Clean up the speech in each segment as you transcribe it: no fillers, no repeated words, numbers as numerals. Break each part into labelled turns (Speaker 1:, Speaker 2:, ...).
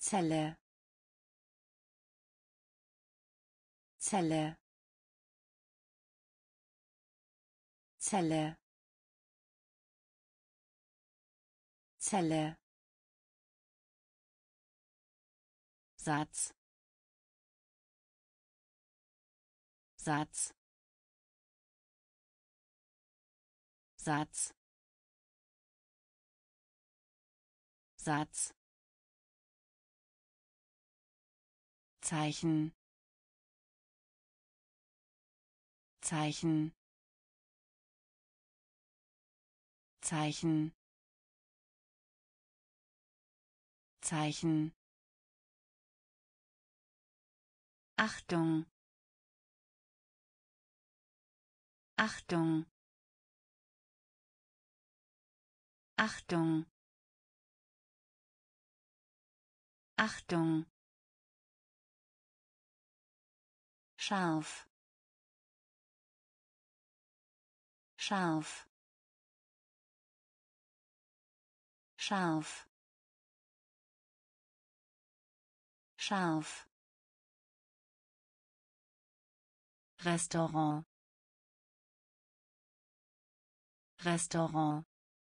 Speaker 1: Zelle, Zelle, Zelle, Zelle, Satz, Satz, Satz, Satz, Zeichen, Zeichen, Zeichen, Zeichen. Achtung, Achtung, Achtung, Achtung. Scharf, scharf, scharf, scharf. Restaurant, Restaurant,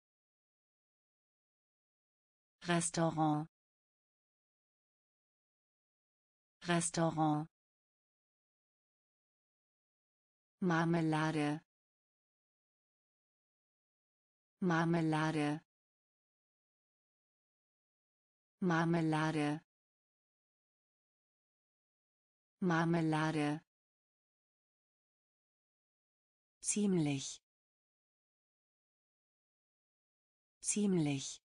Speaker 1: Restaurant, Restaurant. Marmelade, Marmelade, Marmelade, Marmelade. Ziemlich, ziemlich,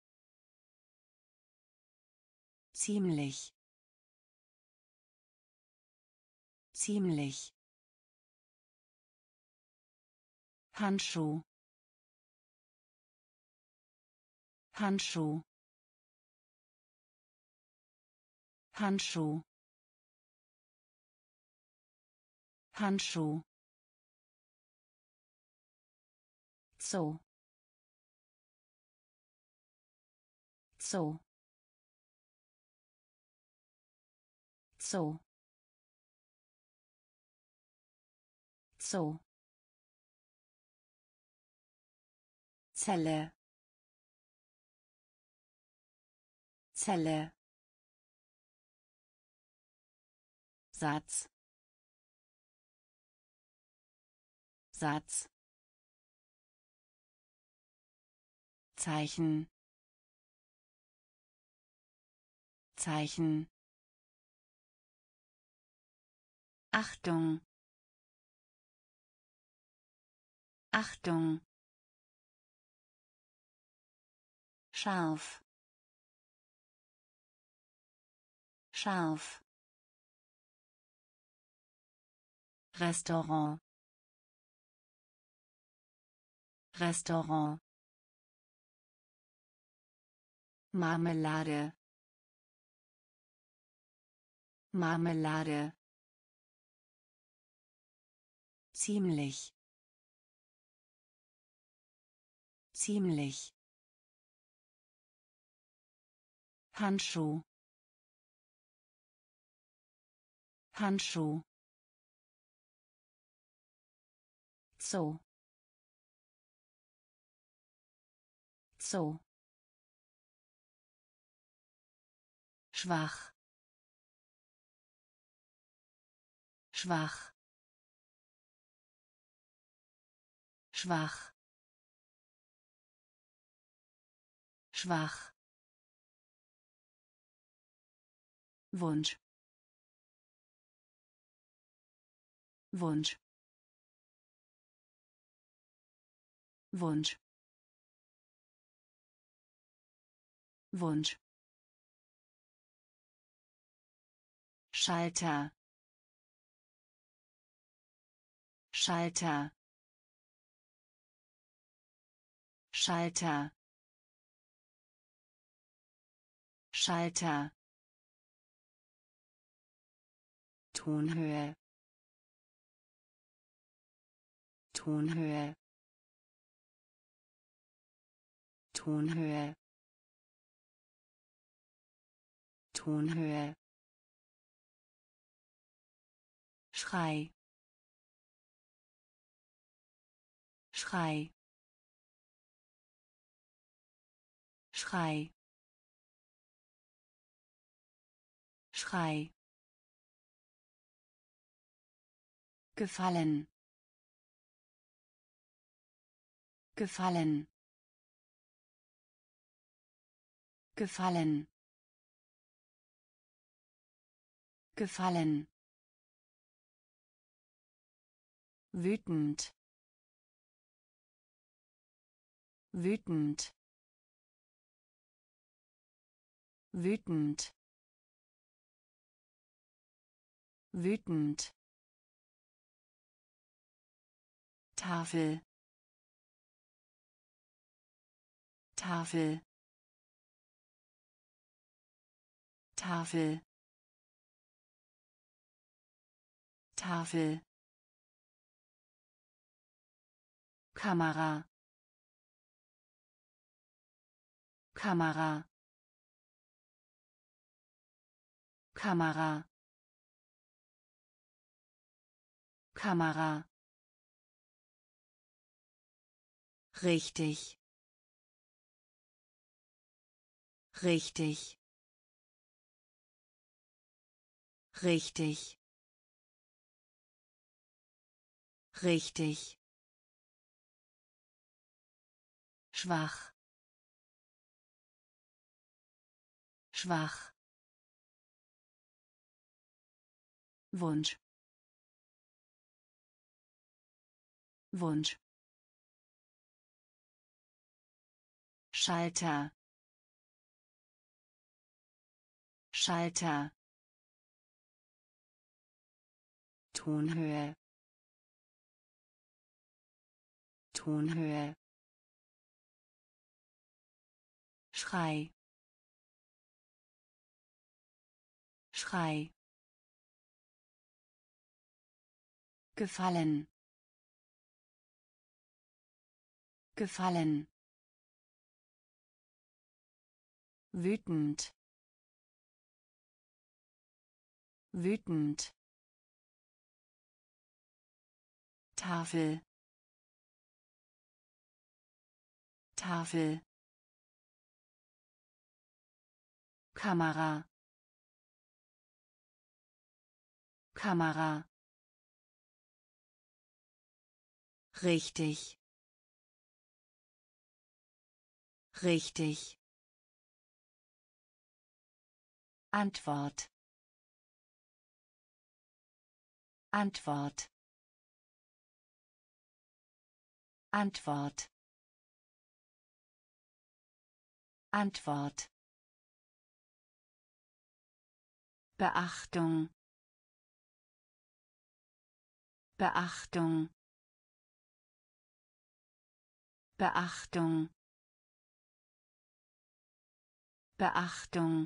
Speaker 1: ziemlich, ziemlich. Handschuh, Handschuh, Handschuh, Handschuh. Zoo, Zoo, Zoo, Zoo. Zelle, Zelle, Satz, Satz, Zeichen, Zeichen. Achtung, Achtung. Scharf, scharf. Restaurant, Restaurant. Marmelade, Marmelade. Ziemlich, ziemlich. Handschuh, Handschuh. Zoo, Zoo. Schwach, schwach, schwach, schwach. Wunsch, Wunsch, Wunsch, Wunsch. Schalter, Schalter, Schalter, Schalter. Tonhöhe, Tonhöhe, Tonhöhe, Tonhöhe. Schrei. Schrei. Schrei. Schrei. Gefallen. Gefallen. Gefallen. Gefallen. Wütend. Wütend. Wütend. Wütend. Tafel. Tafel. Tafel. Tafel. Kamera. Kamera. Kamera. Kamera. Richtig. Richtig. Richtig. Richtig. Schwach. Schwach. Wunsch. Wunsch. Schalter. Schalter. Tonhöhe. Tonhöhe. Schrei. Schrei. Gefallen. Gefallen. Wütend. Wütend. Tafel. Tafel. Kamera. Kamera. Richtig. Richtig. Antwort. Antwort. Antwort. Antwort. Beachtung. Beachtung. Beachtung. Beachtung.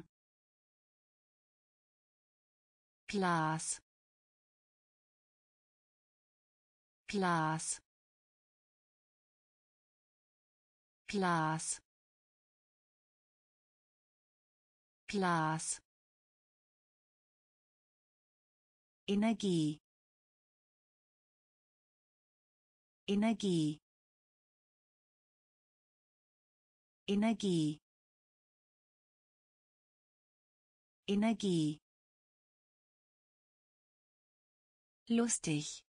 Speaker 1: Glas. Glas. Glas. Glas. Energie. Energie. Energie. Energie. Lustig.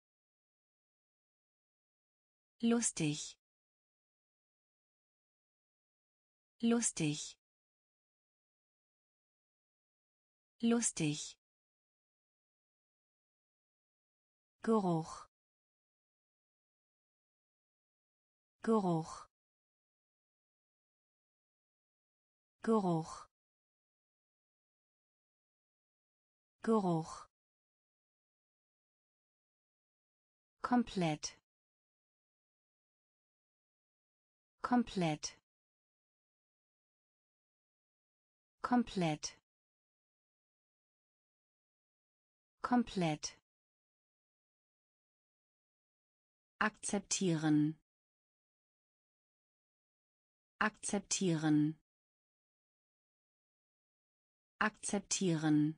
Speaker 1: Lustig. Lustig. Lustig. Geruch. Geruch. Geruch. Geruch. Komplett. Komplett. Komplett. Komplett. Akzeptieren. Akzeptieren. Akzeptieren.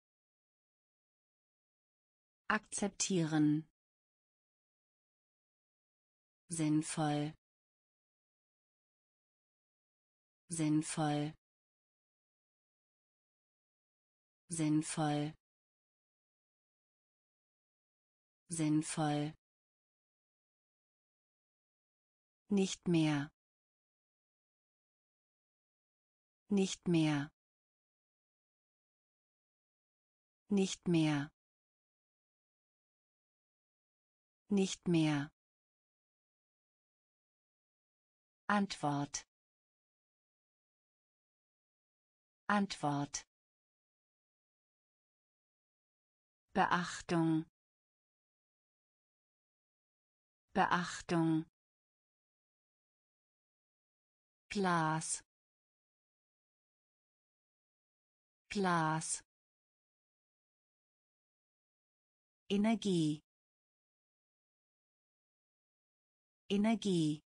Speaker 1: Akzeptieren. Sinnvoll. Sinnvoll. Sinnvoll. Sinnvoll. Nicht mehr. Nicht mehr. Nicht mehr. Nicht mehr. Antwort. Antwort. Beachtung. Beachtung. Glas. Glas. Energie. Energie.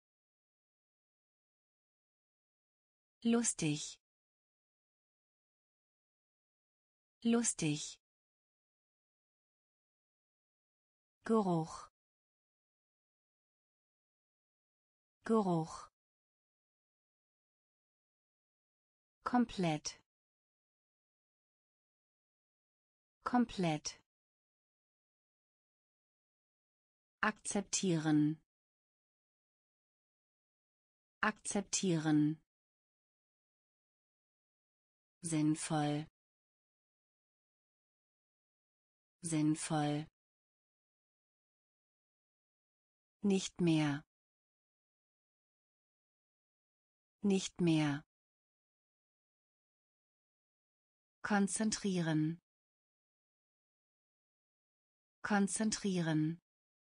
Speaker 1: Lustig. Lustig. Geruch. Geruch. Komplett. Komplett. Akzeptieren. Akzeptieren. Sinnvoll. Sinnvoll. Nicht mehr. Nicht mehr. Konzentrieren. Konzentrieren.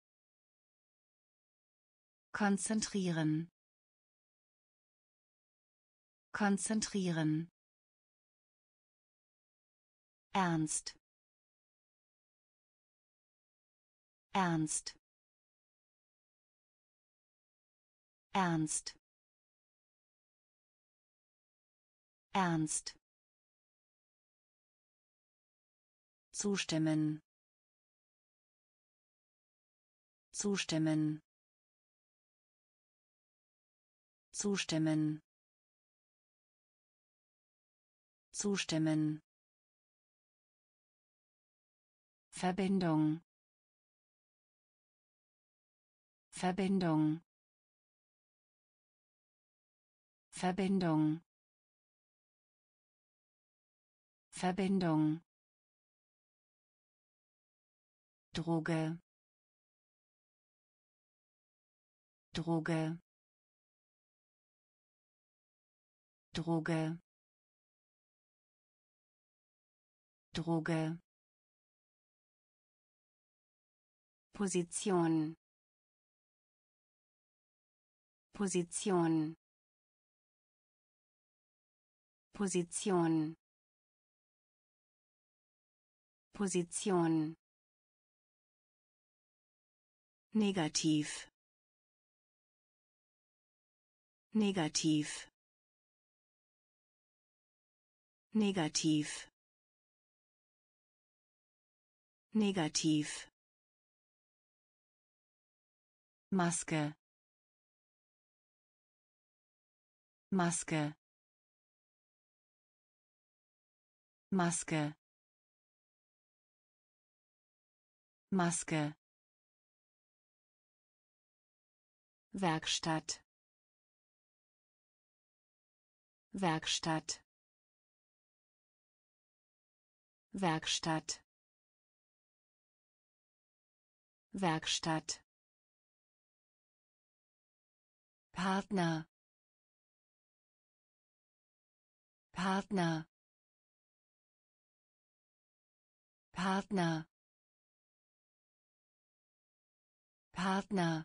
Speaker 1: Konzentrieren. Konzentrieren. Ernst. Ernst. Ernst. Ernst. Zustimmen. Zustimmen. Zustimmen. Zustimmen. Verbindung. Verbindung. Verbindung. Verbindung. Droge. Droge. Droge. Droge. Position. Position. Position. Position. Negativ. Negativ. Negativ. Negativ. Maske. Maske. Maske. Maske. Werkstatt. Werkstatt. Werkstatt. Werkstatt. Partner. Partner. Partner. Partner.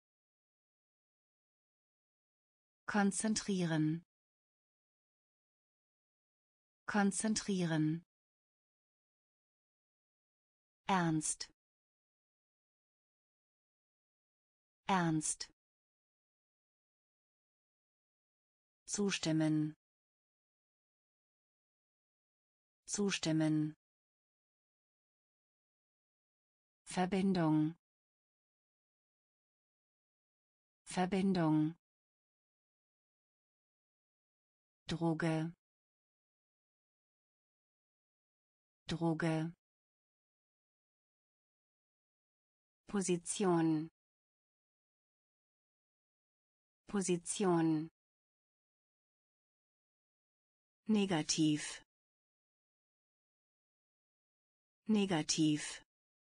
Speaker 1: Konzentrieren. Konzentrieren. Ernst. Ernst. Zustimmen. zustimmen, Verbindung, Verbindung, Droge, Droge, Position, Position, negativ, negativ,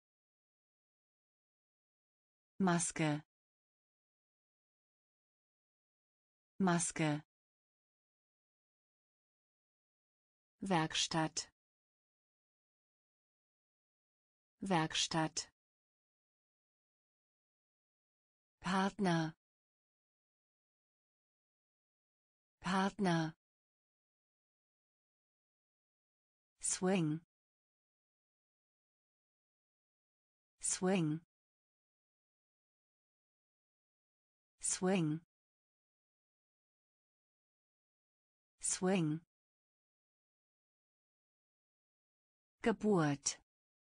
Speaker 1: Maske, Maske, Werkstatt, Werkstatt, Partner, Partner, Swing, Swing, Swing, Swing, Geburt,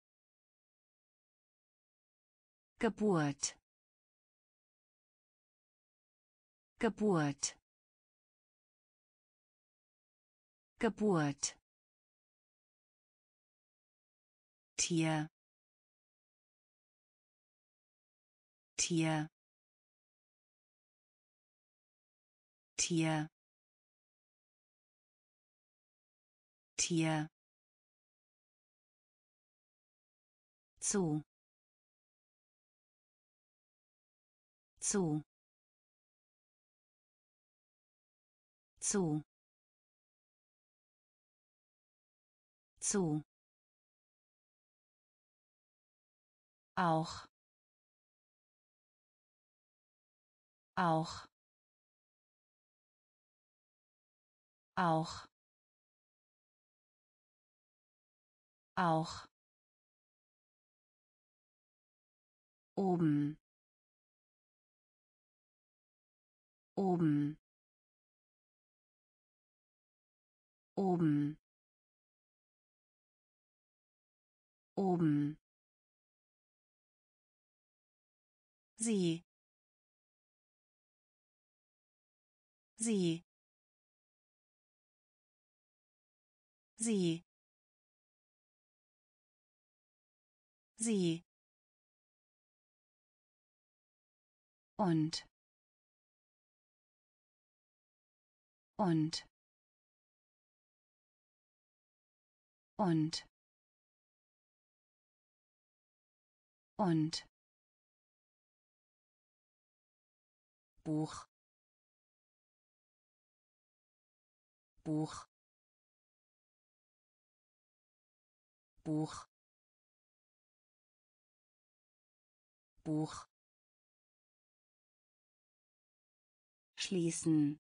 Speaker 1: Geburt, Geburt, Geburt, Tier, Tier, Tier, Tier, zu, zu, zu, zu, auch, auch, auch, auch, oben, oben, oben, oben, sie, sie, sie, sie, und, und, und, und, Buch, Buch, Buch, Buch, schließen,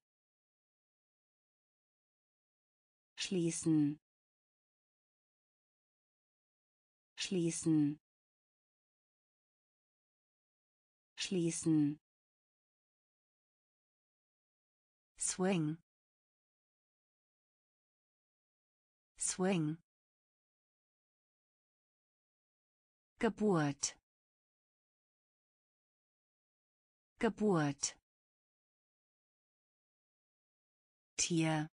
Speaker 1: schließen, schließen, schließen, Swing, Swing, Geburt, Geburt, Tier,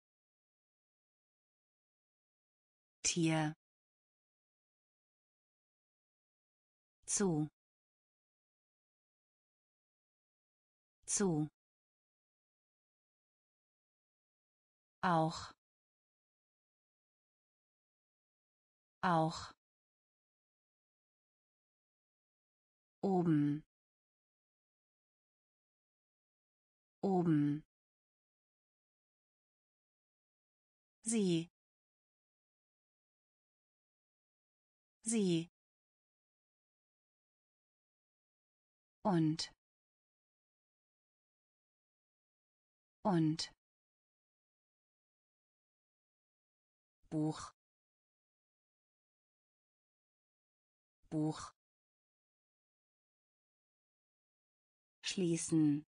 Speaker 1: Tier, zu, zu, auch, auch, oben, oben, sie, sie, und, und, Buch, Buch, schließen,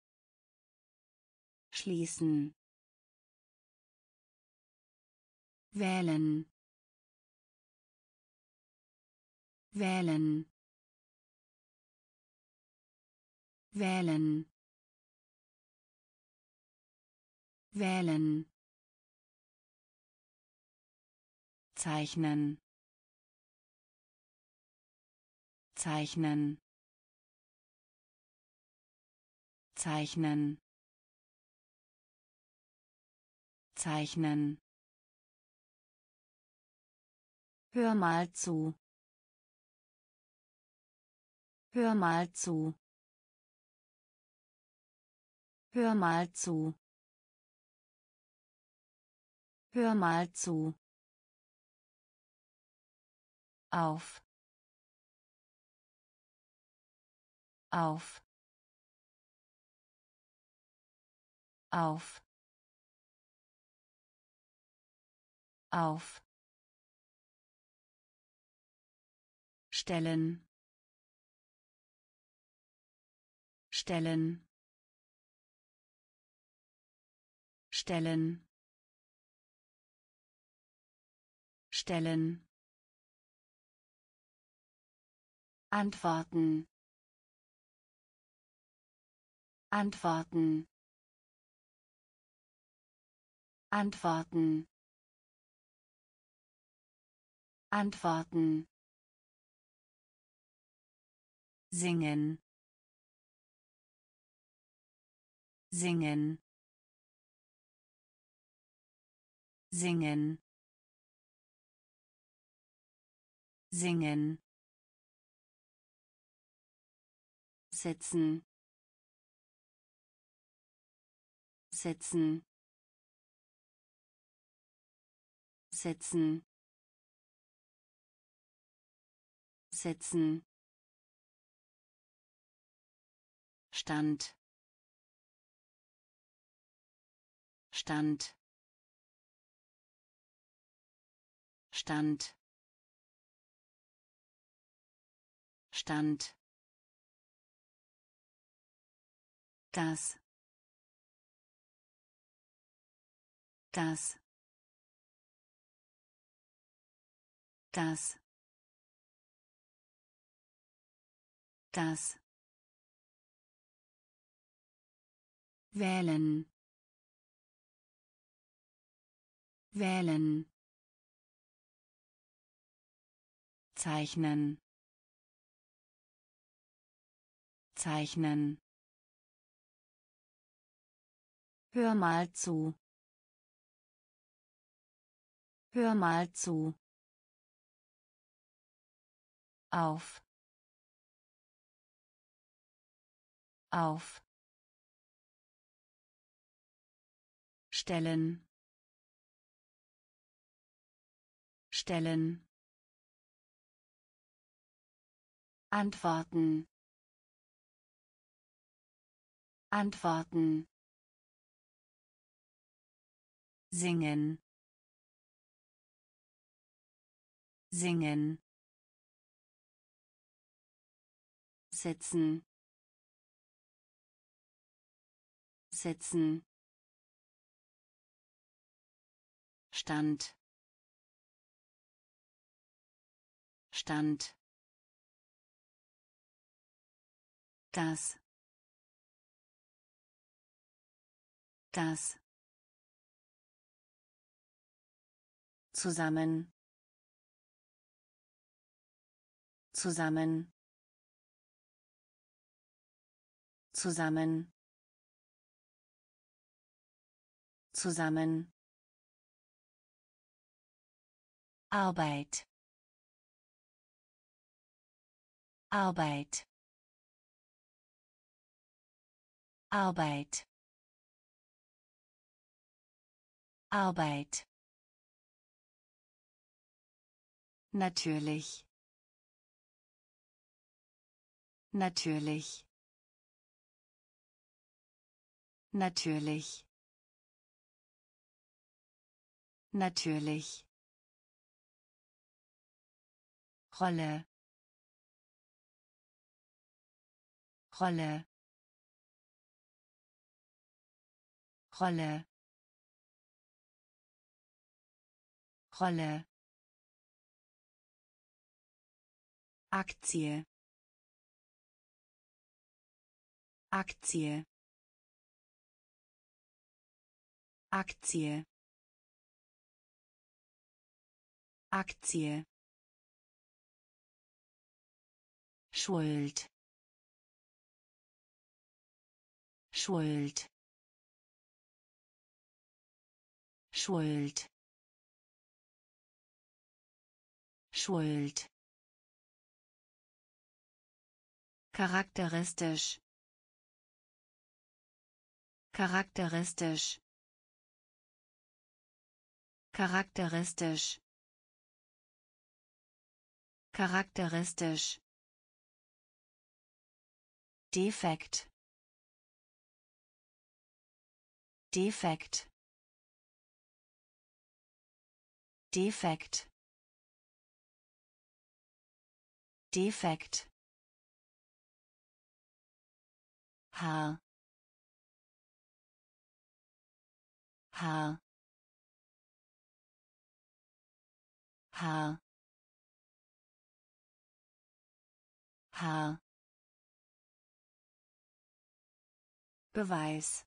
Speaker 1: schließen, wählen wählen wählen wählen zeichnen zeichnen zeichnen zeichnen hör mal zu hör mal zu hör mal zu hör mal zu auf auf auf auf stellen stellen stellen stellen antworten antworten antworten antworten singen singen singen singen setzen setzen setzen setzen Stand Stand Stand Stand das das das das wählen wählen zeichnen zeichnen hör mal zu hör mal zu auf auf stellen stellen antworten antworten singen singen setzen setzen Stand Stand das das zusammen zusammen zusammen zusammen Arbeit Arbeit Arbeit Arbeit natürlich natürlich natürlich natürlich Rolle Rolle Rolle Rolle, Aktie, Aktie, Aktie, Aktie, Schuld, Schuld, Schuld, Schuld, charakteristisch, charakteristisch, charakteristisch, charakteristisch, Defekt, Defekt, Defekt, Defekt, Haar, Haar, Haar, Haar, Beweis,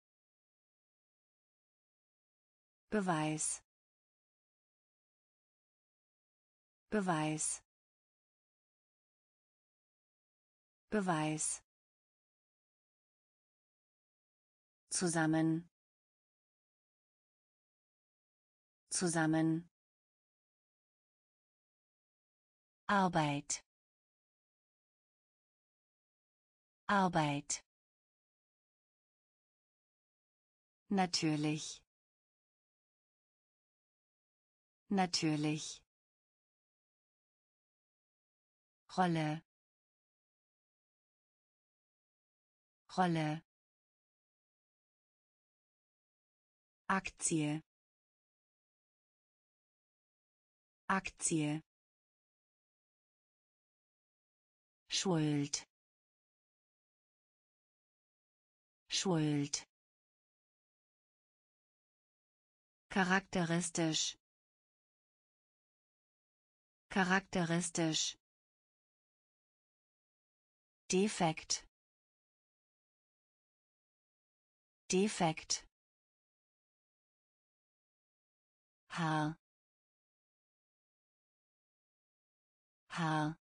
Speaker 1: Beweis, Beweis, Beweis, zusammen, zusammen, Arbeit, Arbeit, natürlich, natürlich, Rolle, Rolle, Aktie, Aktie, Schuld, Schuld, charakteristisch, charakteristisch, Defekt, Defekt, Haar, Haar,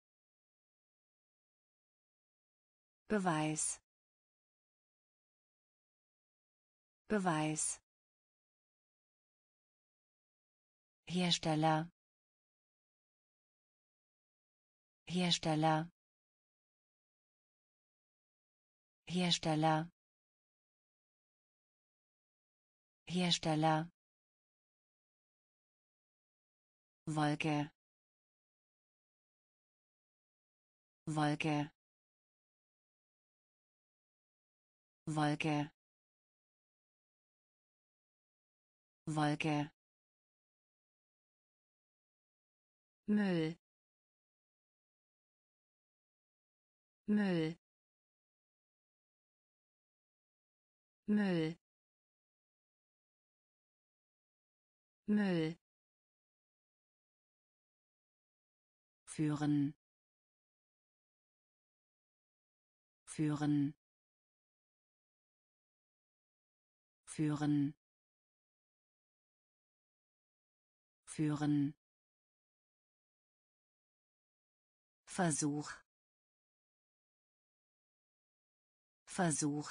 Speaker 1: Beweis, Beweis, Hersteller, Hersteller, Hersteller, Hersteller, Wolke, Wolke, Wolke, Wolke, Müll, Müll, Müll, Müll, führen, führen, führen, führen, Versuch, Versuch,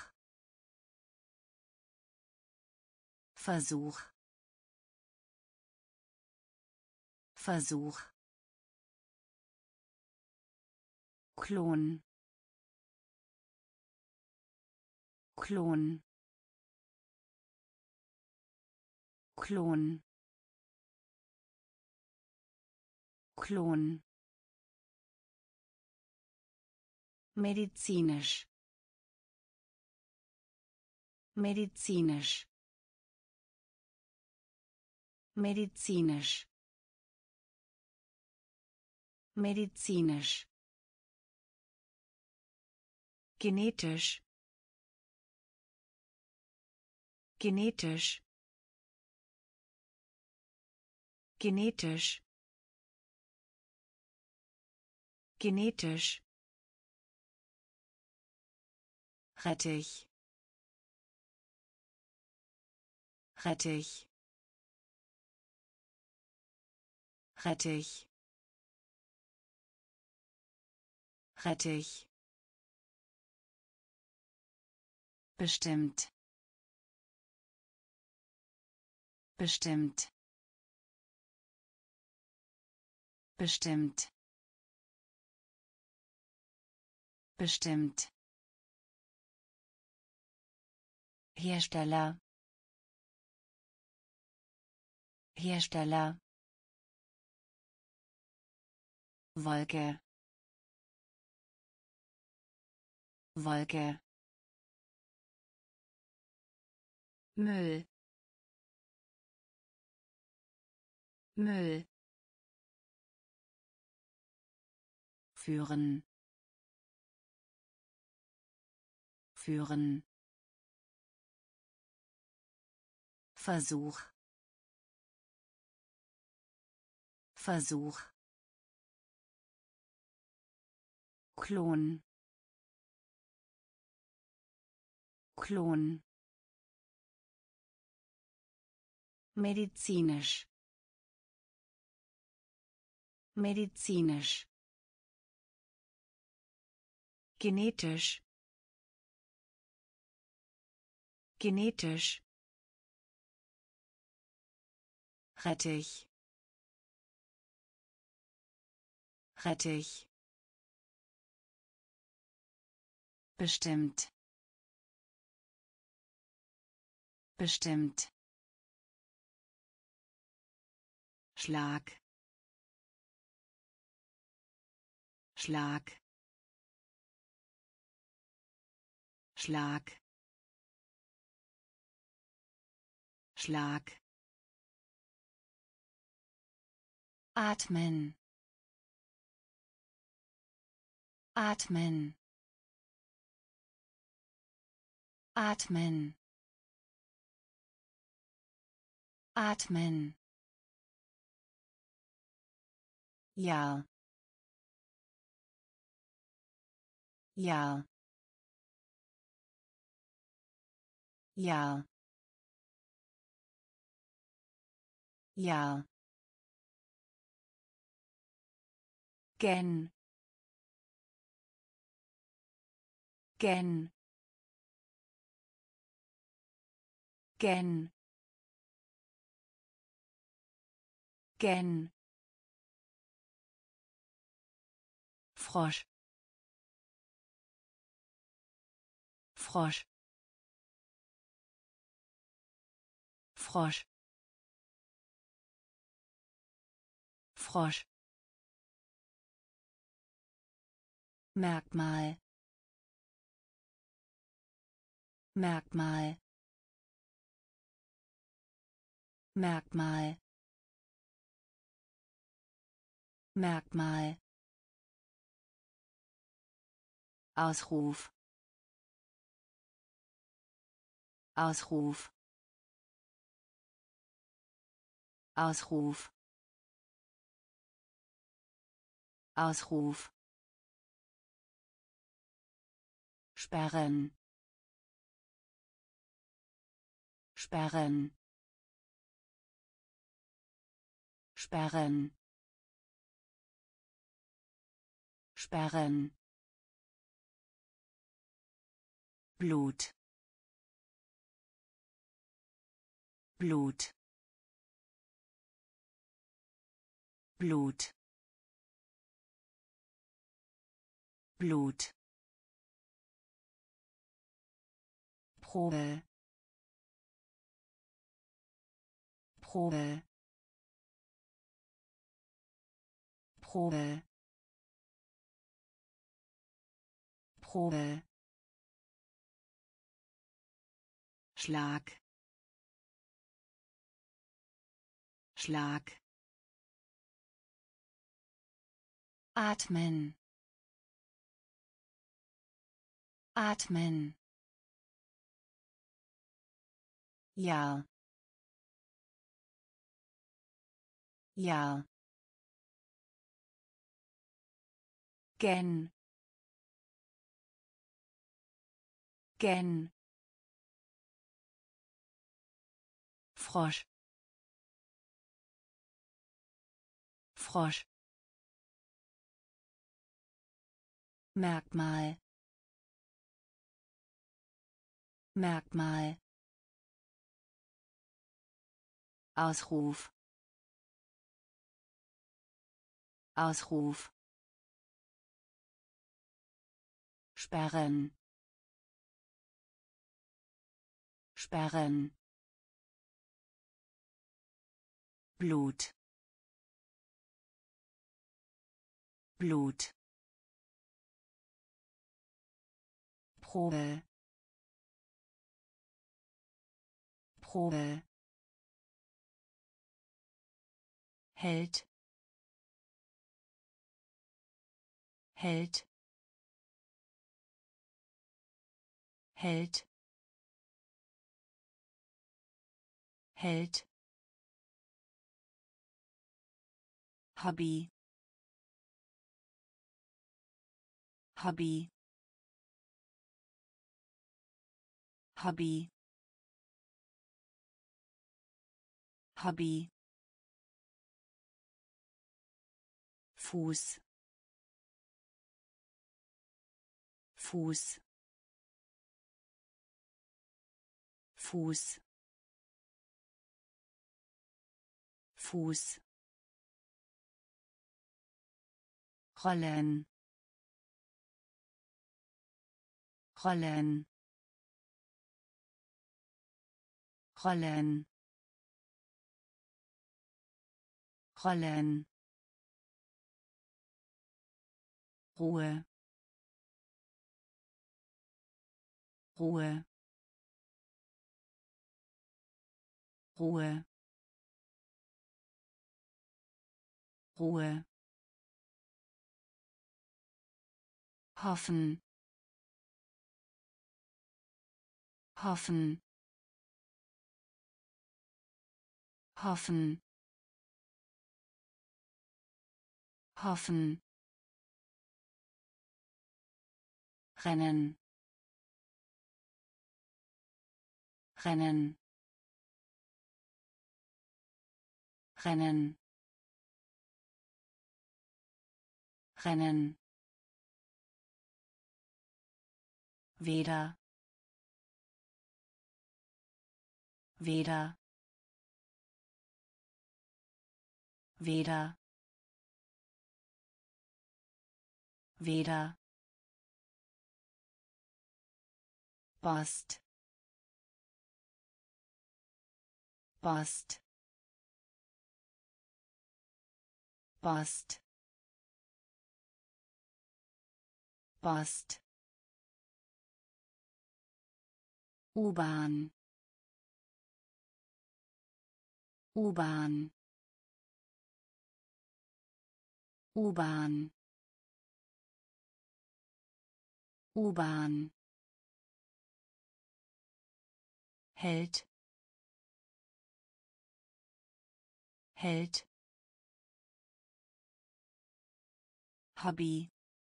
Speaker 1: Versuch, Versuch, Klon, Klon, Klon, Klon, medizinisch, medizinisch, medizinisch, medizinisch, genetisch, genetisch, genetisch, genetisch, Rettich, Rettich, Rettich, Rettich, bestimmt, bestimmt, bestimmt, bestimmt, Hersteller, Hersteller, Wolke, Wolke, Müll, Müll, führen, führen, Versuch, Versuch, Klon, Klon, medizinisch, medizinisch, genetisch, genetisch, Rettich, Rettich, bestimmt, bestimmt, Schlag, Schlag, Schlag, Schlag, atmen, atmen, atmen, atmen, ja, ja, ja, ja, gen, gen, gen, gen, Frosch, Frosch, Frosch, Frosch, Merkmal, Merkmal, Merkmal, Merkmal, Ausruf, Ausruf, Ausruf, Ausruf, sperren, sperren, sperren, sperren, Blut, Blut, Blut, Blut, Probe, Probe, Probe, Probe, Schlag, Schlag, atmen, atmen, ja, Ja. Gen. Gen. Frosch. Frosch. Merkmal. Merkmal. Ausruf. Ausruf. Sperren. Sperren. Blut. Blut. Probe. Probe. Hält. Hält. Hält. Hält. Hobby. Hobby. Hobby. Hobby. Fuß. Fuß. Fuß. Fuß. Rollen. Rollen. Rollen. Rollen. Ruhe. Ruhe. Ruhe. Ruhe. Hoffen. Hoffen. Hoffen. Hoffen. Rennen. Rennen. Rennen. Rennen. Weder. Weder. Weder. Weder. Post. Post. Post. Post. U-Bahn. U-Bahn. U-Bahn. U-Bahn. Hält. Hält. Hobby.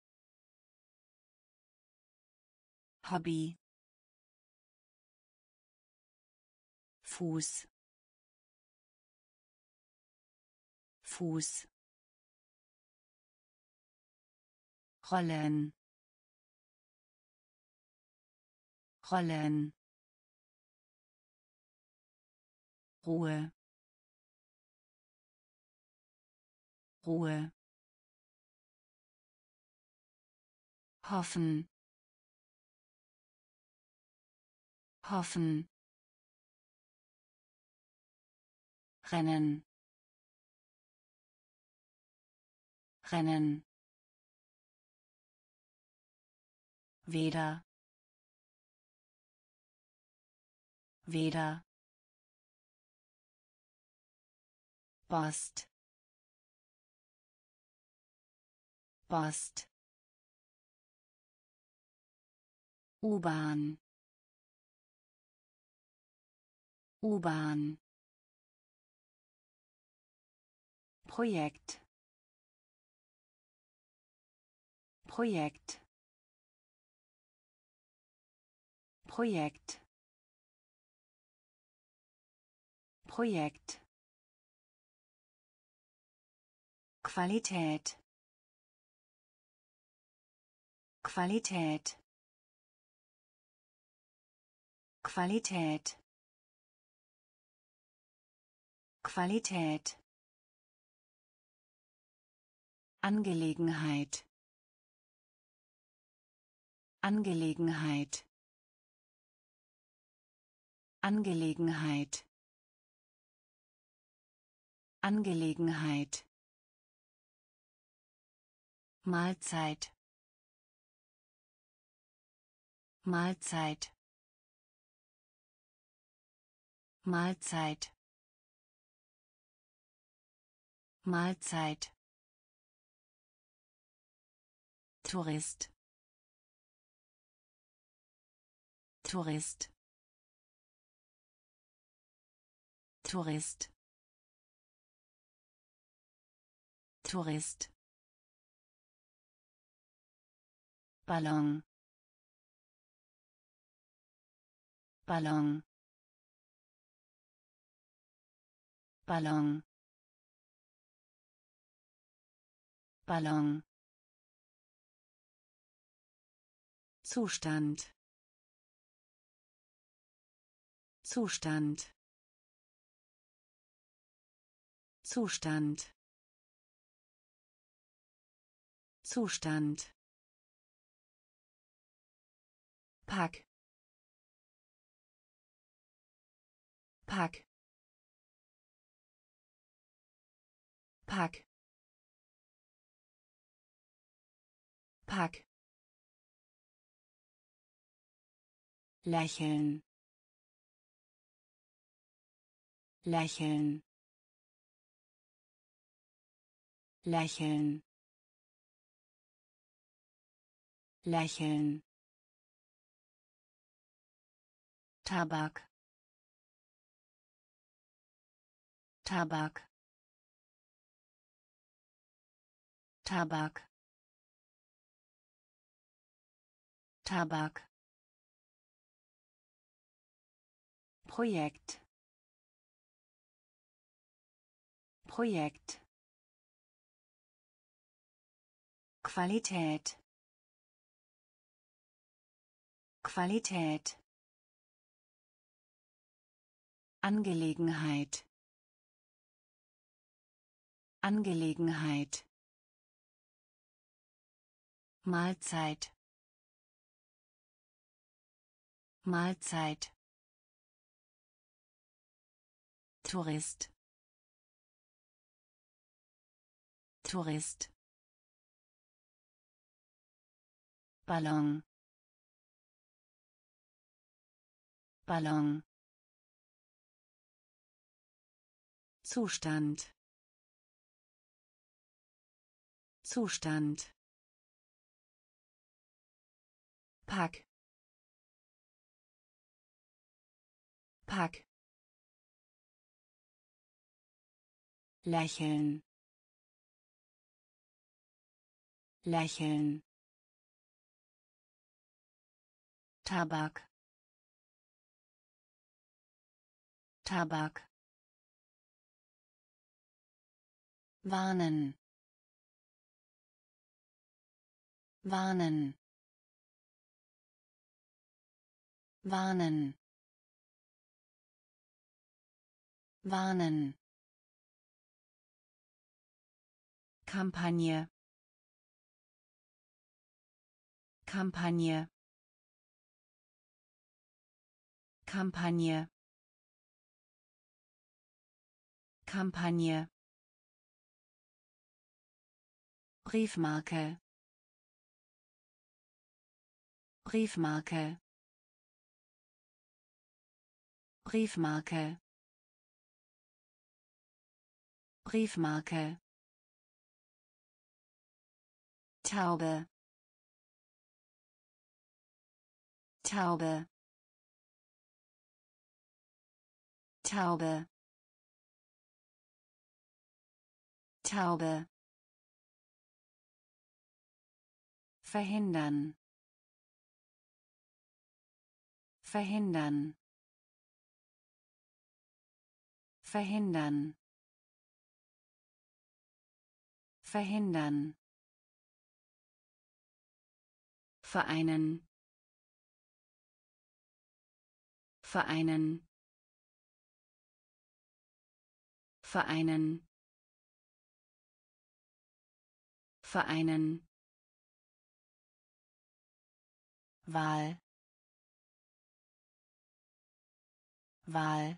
Speaker 1: Hobby. Fuß. Fuß. Rollen. Rollen. Ruhe. Ruhe. Hoffen. Hoffen. Rennen. Rennen. Weder. Weder. Post. Post. U-Bahn. U-Bahn. Projekt Projekt Projekt Projekt Qualität Qualität Qualität Qualität Angelegenheit Angelegenheit Angelegenheit Angelegenheit Mahlzeit Mahlzeit Mahlzeit Mahlzeit Tourist Tourist Tourist Tourist Ballon Ballon Ballon Ballon Zustand Zustand Zustand Zustand Pack Pack Pack Pack Lächeln Lächeln Lächeln Lächeln Tabak Tabak Tabak Tabak Projekt Projekt Qualität Qualität Angelegenheit Angelegenheit Mahlzeit Mahlzeit Tourist Tourist Ballon Ballon Zustand Zustand Pack Pack Lächeln Lächeln Tabak Tabak Warnen Warnen Warnen Warnen Kampagne Kampagne Kampagne Kampagne Briefmarke Briefmarke Briefmarke Briefmarke Taube Taube Taube Taube. Verhindern. Verhindern. Verhindern. Verhindern. Vereinen. Vereinen. Vereinen. Vereinen. Wahl. Wahl.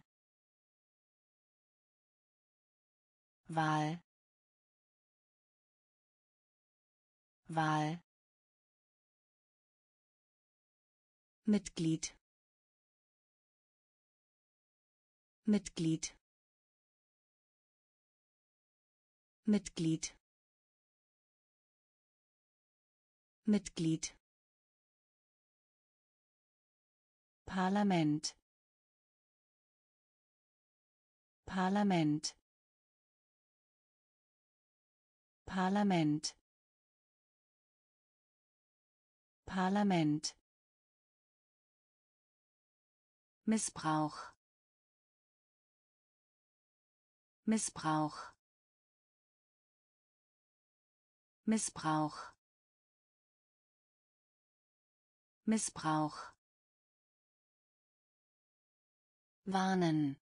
Speaker 1: Wahl. Wahl. Mitglied. Mitglied. Mitglied. Mitglied. Parlament. Parlament. Parlament. Parlament. Missbrauch. Missbrauch. Missbrauch. Missbrauch. Warnen.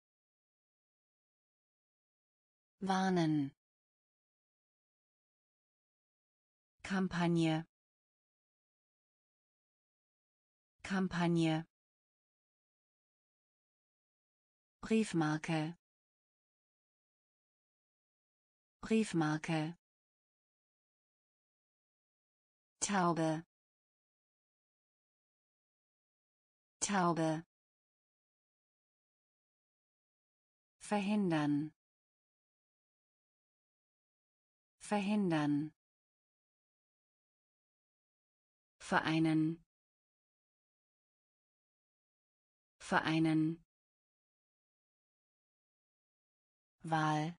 Speaker 1: Warnen. Kampagne. Kampagne. Briefmarke. Briefmarke. Taube. Taube. Verhindern. Verhindern. Vereinen. Vereinen. Wahl.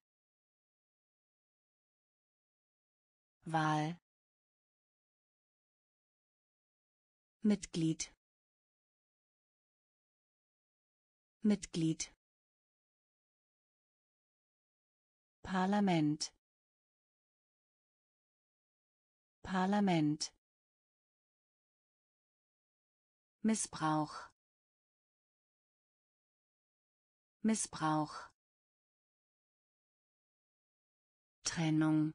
Speaker 1: Wahl. Mitglied. Mitglied. Parlament. Parlament. Missbrauch. Missbrauch. Trennung.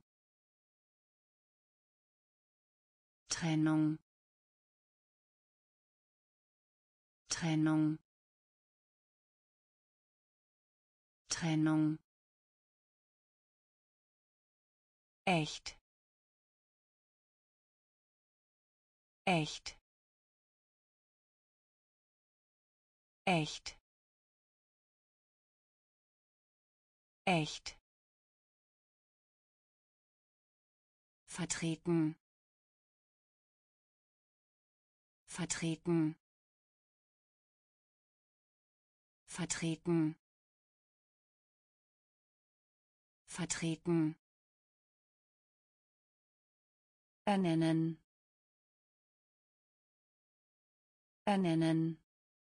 Speaker 1: Trennung. Trennung. Trennung. Echt. Echt. Echt. Echt. Vertreten. Vertreten. Vertreten. Vertreten. Ernennen. Ernennen.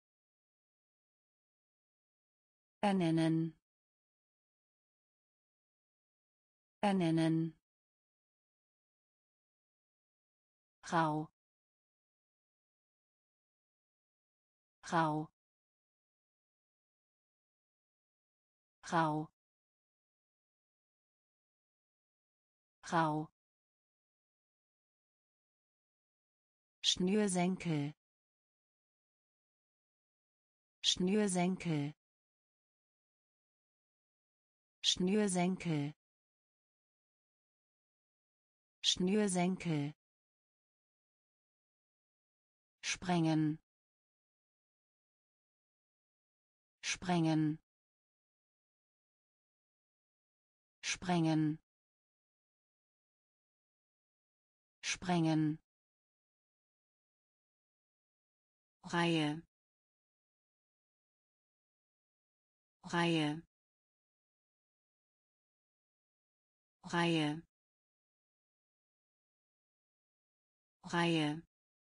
Speaker 1: Ernennen. Ernennen. Rau. Rau. Rau. Rau. Schnürsenkel. Schnürsenkel. Schnürsenkel. Schnürsenkel. Sprengen. Sprengen. Sprengen. Sprengen. Reihe. Reihe. Reihe, Reihe,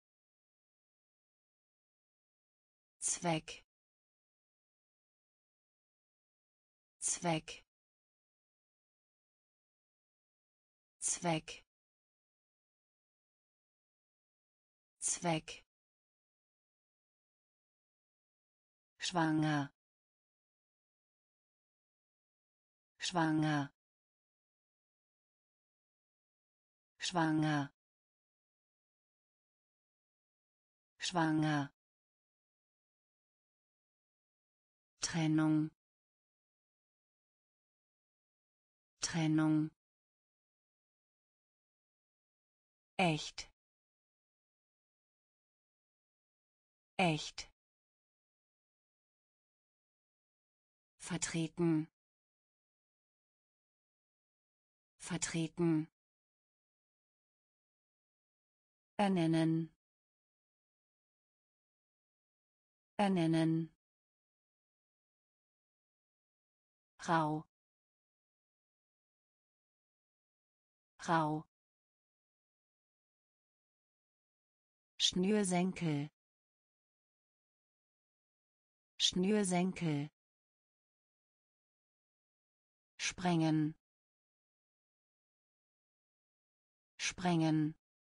Speaker 1: Zweck, Zweck, Zweck, Zweck, schwanger, schwanger, schwanger, schwanger, Trennung, Trennung, echt, echt, vertreten, vertreten, ernennen, ernennen, rau, rau, Schnürsenkel, Schnürsenkel, sprengen, sprengen,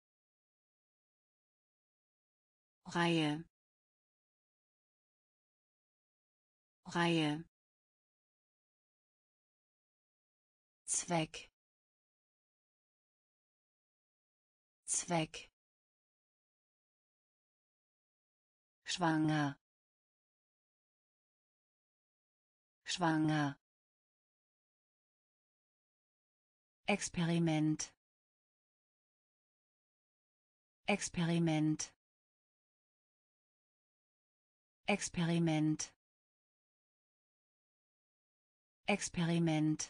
Speaker 1: Reihe, Reihe, Zweck, Zweck, schwanger, schwanger, Experiment, Experiment, Experiment, Experiment,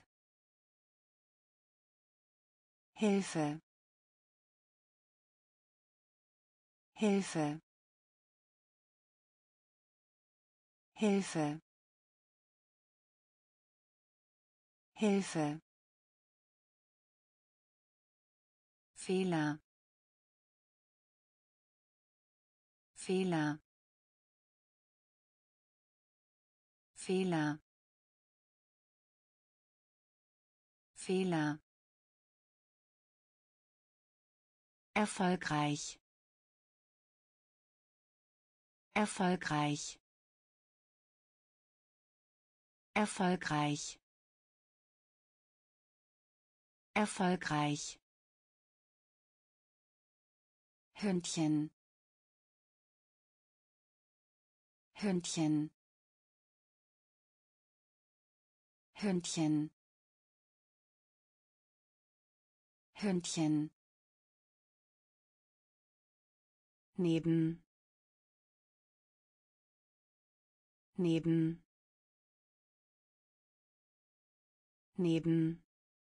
Speaker 1: Hilfe, Hilfe, Hilfe, Hilfe, Fehler, Fehler, Fehler, Fehler, erfolgreich, erfolgreich, erfolgreich, erfolgreich, Hündchen, Hündchen, Hündchen, Hündchen, neben, neben, neben,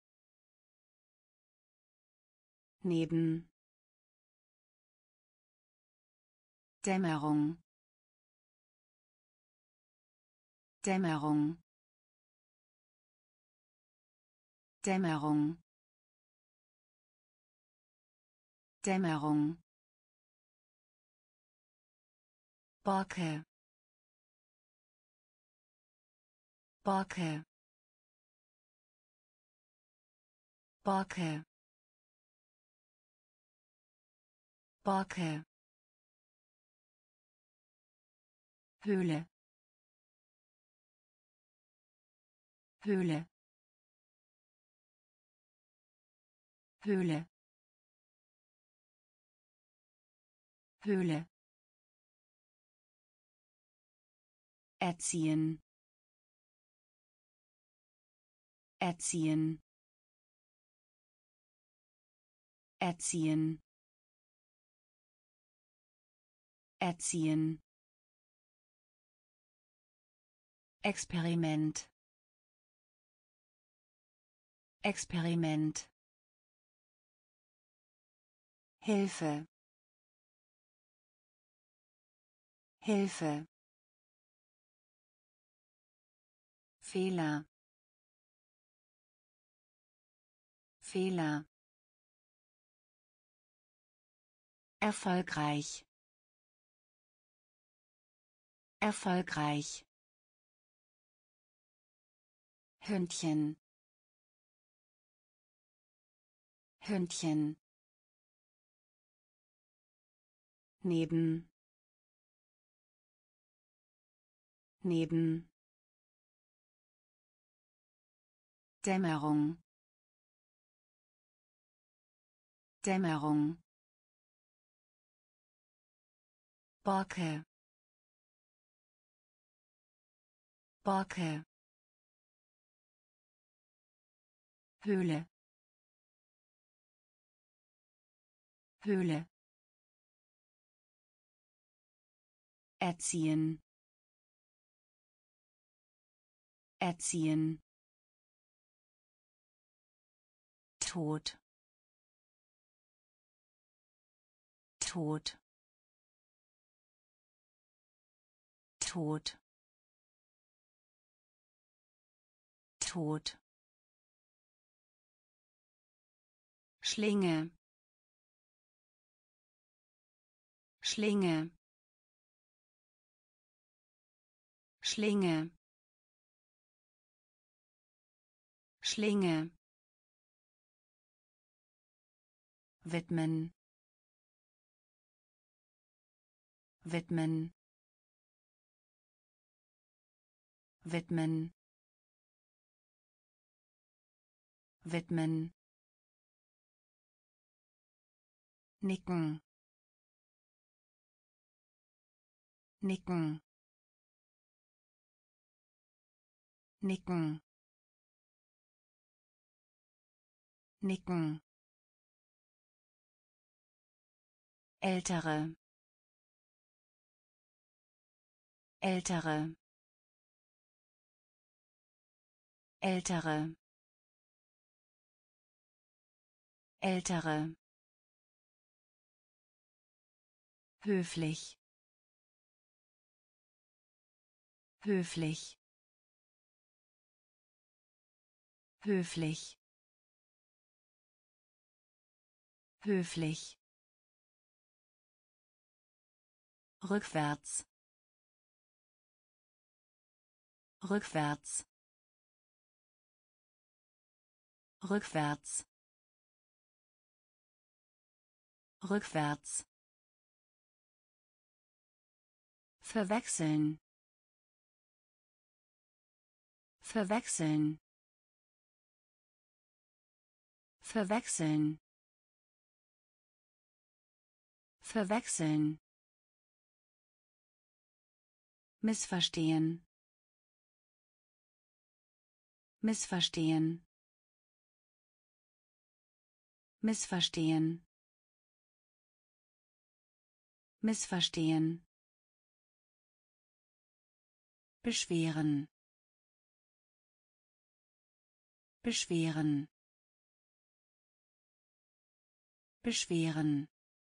Speaker 1: neben, Dämmerung, Dämmerung, Dämmerung, Dämmerung, Borke, Borke, Borke, Borke, Höhle, Höhle, Höhle, Höhle, erziehen, erziehen, erziehen, erziehen, Experiment, Experiment, Hilfe, Hilfe, Fehler, Fehler. Erfolgreich. Erfolgreich. Hündchen. Hündchen. Neben. Neben. Dämmerung. Dämmerung. Borke. Borke. Höhle. Höhle. Erziehen. Erziehen. Tod. Tod. Tod. Tod. Schlinge. Schlinge. Schlinge. Schlinge. Widmen. Widmen. Widmen. Widmen. Nicken. Nicken. Nicken. Nicken. Ältere. Ältere. Ältere. Ältere. Höflich. Höflich. Höflich. Höflich. Rückwärts. Rückwärts. Rückwärts. Rückwärts. Verwechseln. Verwechseln. Verwechseln. Verwechseln. Missverstehen. Missverstehen. Missverstehen. Missverstehen. Beschweren. Beschweren. Beschweren.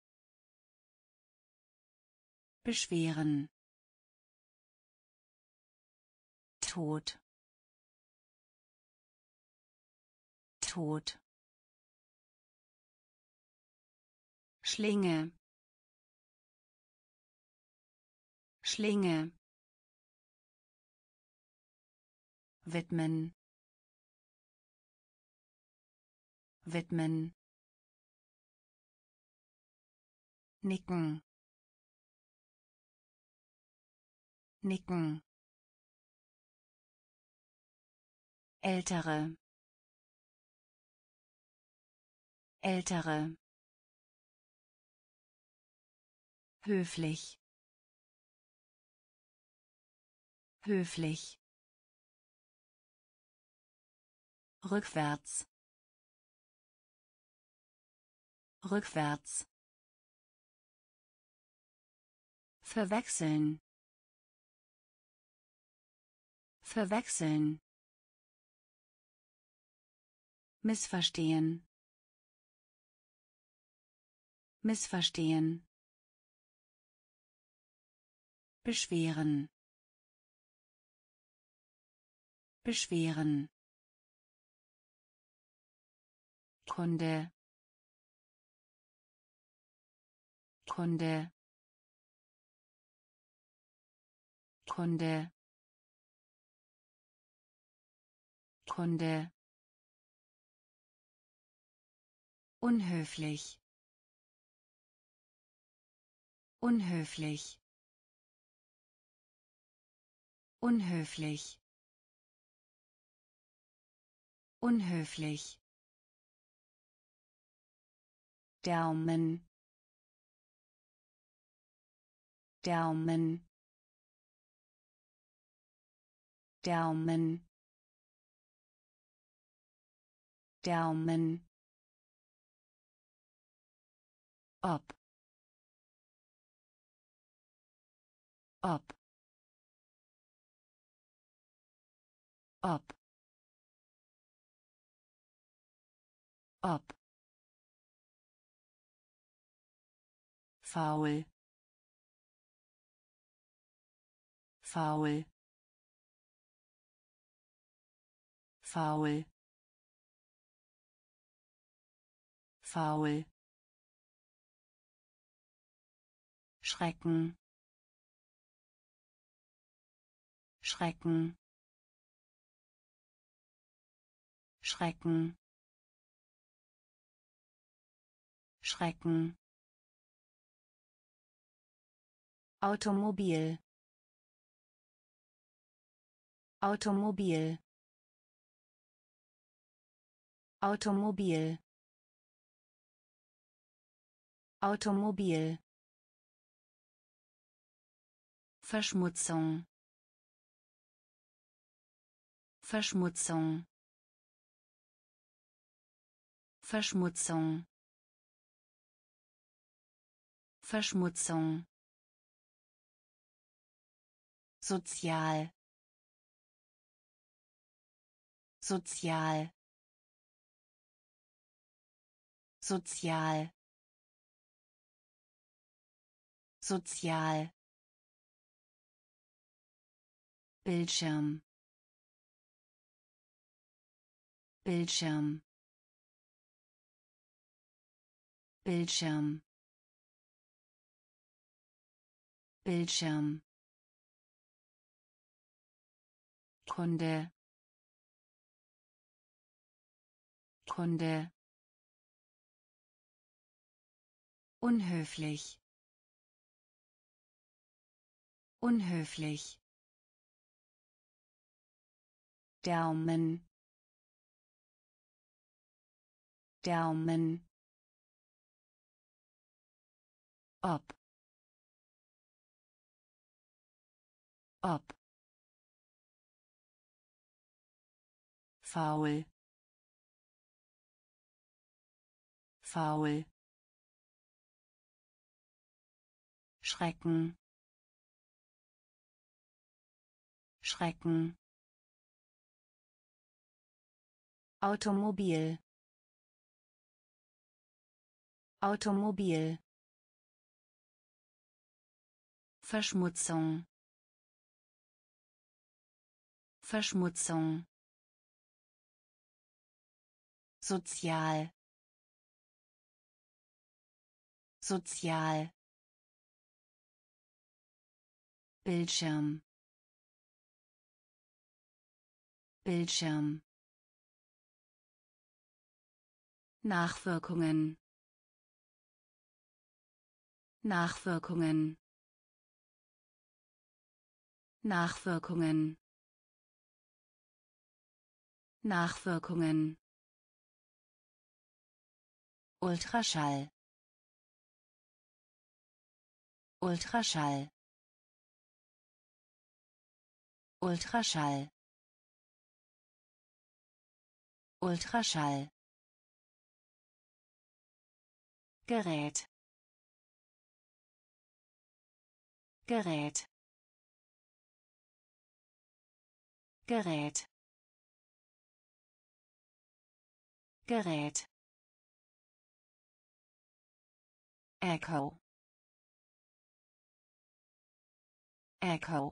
Speaker 1: Beschweren. Tod. Tod. Schlinge. Schlinge. Widmen. Widmen. Nicken. Nicken. Ältere. Ältere. Höflich. Höflich. Rückwärts. Rückwärts. Verwechseln. Verwechseln. Missverstehen. Missverstehen. Beschweren. Beschweren. Kunde, Kunde, Kunde, Kunde. Unhöflich, unhöflich, unhöflich, unhöflich. Daumen, Daumen, Daumen, Daumen. Ob, ob, ob, ob. Faul, faul, faul, faul. Schrecken, Schrecken, Schrecken, Schrecken. Automobil, Automobil, Automobil, Automobil. Verschmutzung, Verschmutzung, Verschmutzung, Verschmutzung. Sozial, sozial, sozial, sozial. Bildschirm, Bildschirm, Bildschirm, Bildschirm. Kunde, Kunde. Unhöflich, unhöflich. Daumen, Daumen. Ob, ob. Faul, faul. Schrecken, Schrecken. Automobil, Automobil. Verschmutzung, Verschmutzung. Sozial, sozial. Bildschirm, Bildschirm. Nachwirkungen, Nachwirkungen, Nachwirkungen, Nachwirkungen. Ultraschall, Ultraschall, Ultraschall, Ultraschall. Gerät, Gerät, Gerät, Gerät. Echo, Echo,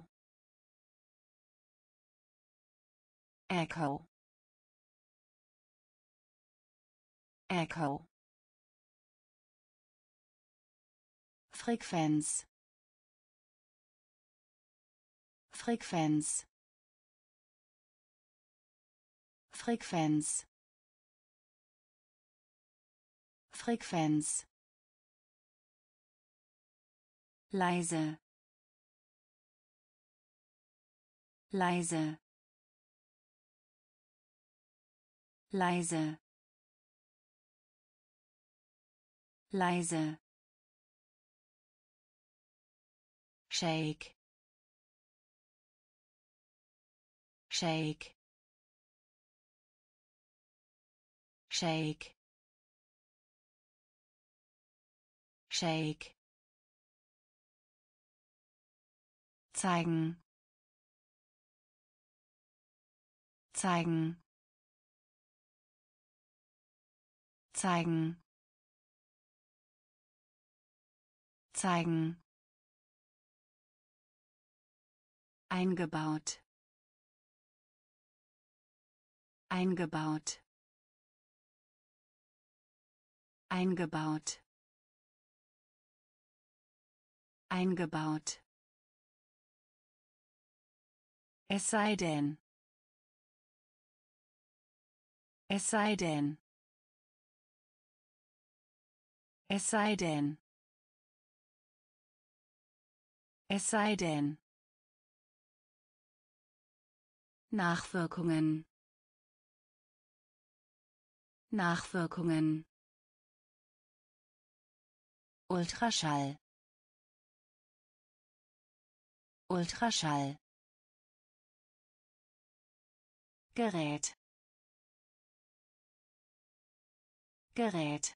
Speaker 1: Echo. Echo. Frequenz. Frequenz. Frequenz. Frequenz. Leise. Leise. Leise. Leise. Shake. Shake. Shake. Shake. Zeigen. Zeigen. Zeigen. Zeigen. Eingebaut. Eingebaut. Eingebaut. Eingebaut. Es sei denn. Es sei denn. Es sei denn. Es sei denn. Nachwirkungen. Nachwirkungen. Ultraschall. Ultraschall. Gerät. Gerät.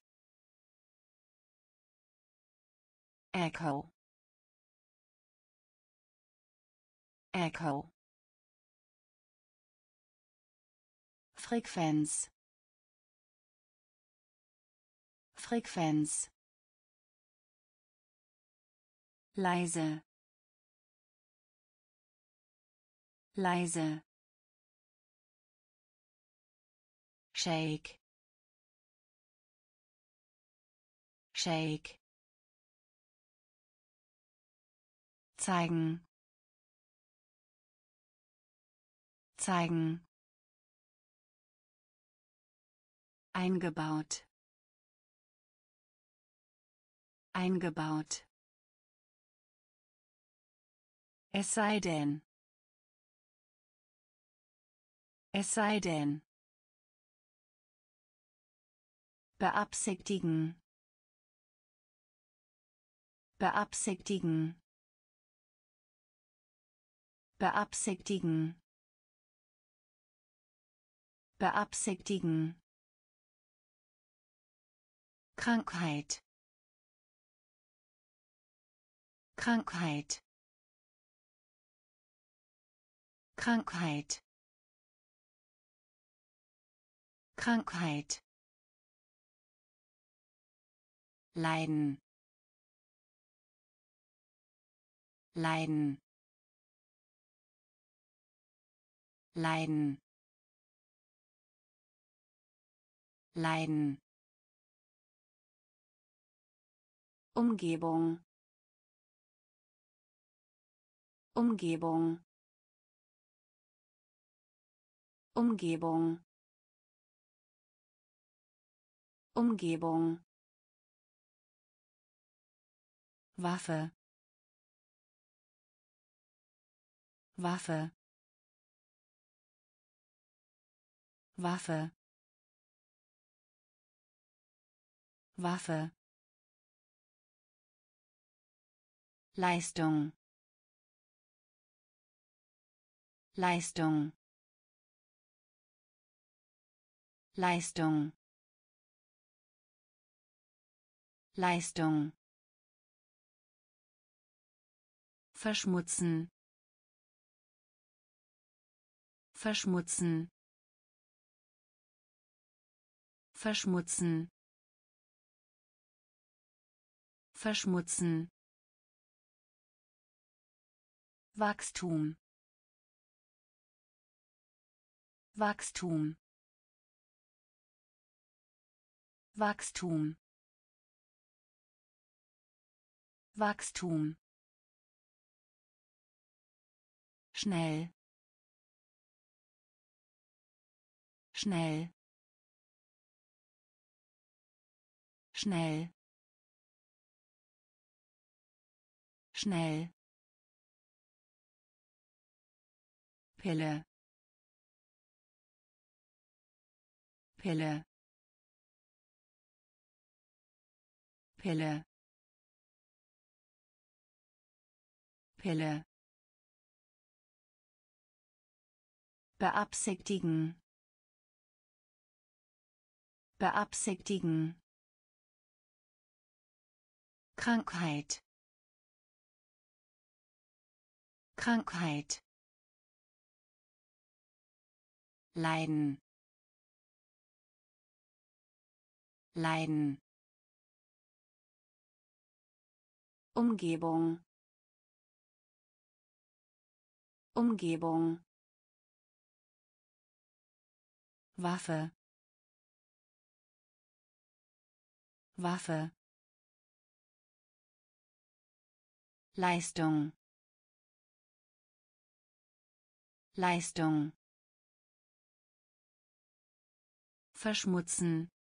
Speaker 1: Echo. Echo. Frequenz. Frequenz. Leise. Leise. Shake. Shake. Zeigen. Zeigen. Eingebaut. Eingebaut. Es sei denn. Es sei denn. Beabsichtigen. Beabsichtigen. Beabsichtigen. Beabsichtigen. Krankheit. Krankheit. Krankheit. Krankheit. Leiden. Leiden. Leiden. Leiden. Umgebung. Umgebung. Umgebung. Umgebung. Waffe. Waffe. Waffe. Waffe. Leistung. Leistung. Leistung. Leistung. Verschmutzen. Verschmutzen. Verschmutzen. Verschmutzen. Wachstum. Wachstum. Wachstum. Wachstum. Schnell. Schnell. Schnell. Schnell. Pille. Pille. Pille. Pille. Beabsichtigen. Beabsichtigen. Krankheit. Krankheit. Leiden. Leiden. Umgebung. Umgebung. Waffe. Waffe. Leistung. Leistung. Verschmutzen.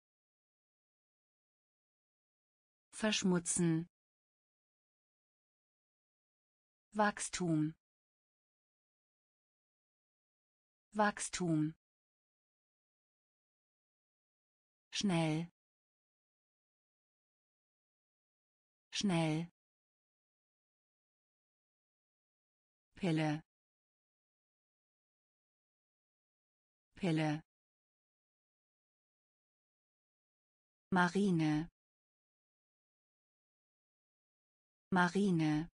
Speaker 1: Verschmutzen. Wachstum. Wachstum. Schnell. Schnell. Pille. Pille. Marine. Marine.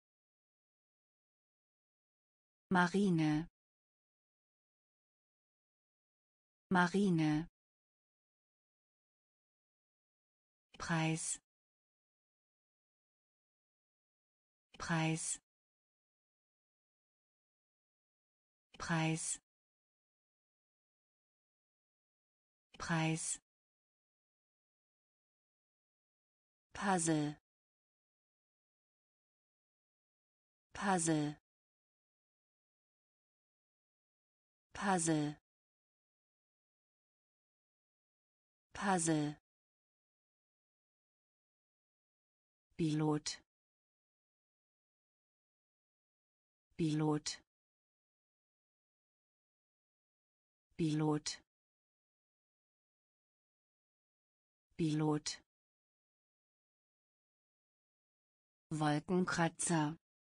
Speaker 1: Marine. Marine. Preis. Preis. Preis. Preis. Puzzle. Puzzle. Puzzle. Puzzle. Pilot. Pilot. Pilot. Pilot. Wolkenkratzer.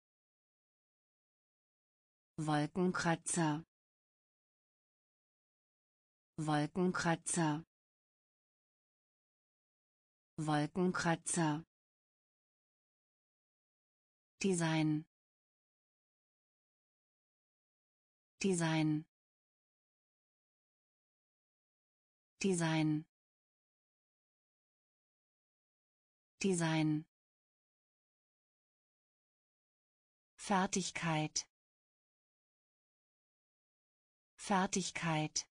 Speaker 1: Wolkenkratzer. Wolkenkratzer. Wolkenkratzer. Design. Design. Design. Design. Fertigkeit. Fertigkeit.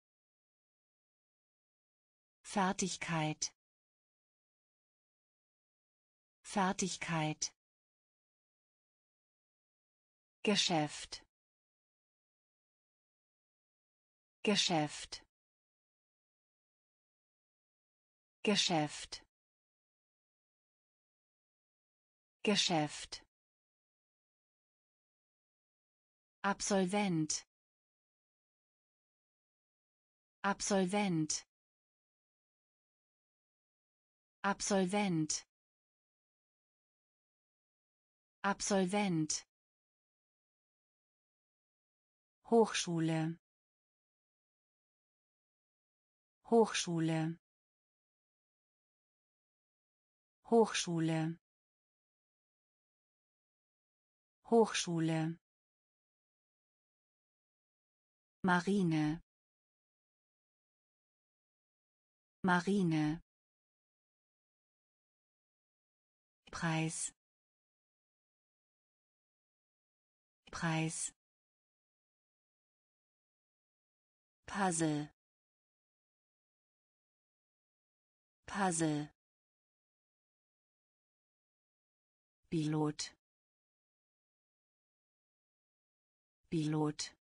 Speaker 1: Fertigkeit. Fertigkeit. Geschäft. Geschäft. Geschäft. Geschäft. Absolvent. Absolvent. Absolvent. Absolvent. Hochschule. Hochschule. Hochschule. Hochschule. Marine. Marine. Preis. Preis. Puzzle. Puzzle. Pilot. Pilot.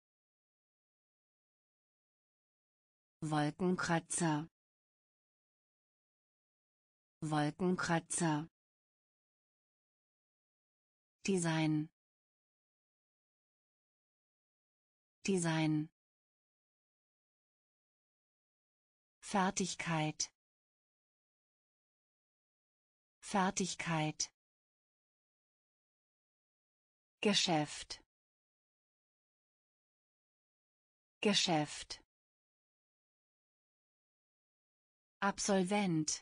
Speaker 1: Wolkenkratzer. Wolkenkratzer. Design. Design. Fertigkeit. Fertigkeit. Geschäft. Geschäft. Absolvent.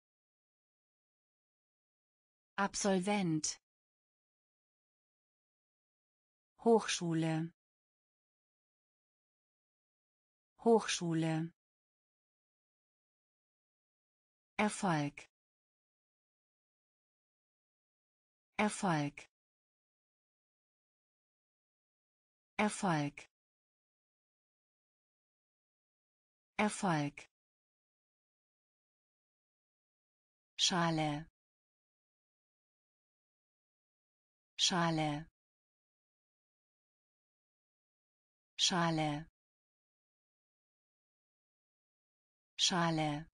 Speaker 1: Absolvent. Hochschule. Hochschule. Erfolg. Erfolg. Erfolg. Erfolg. Schale. Schale. Schale. Schale.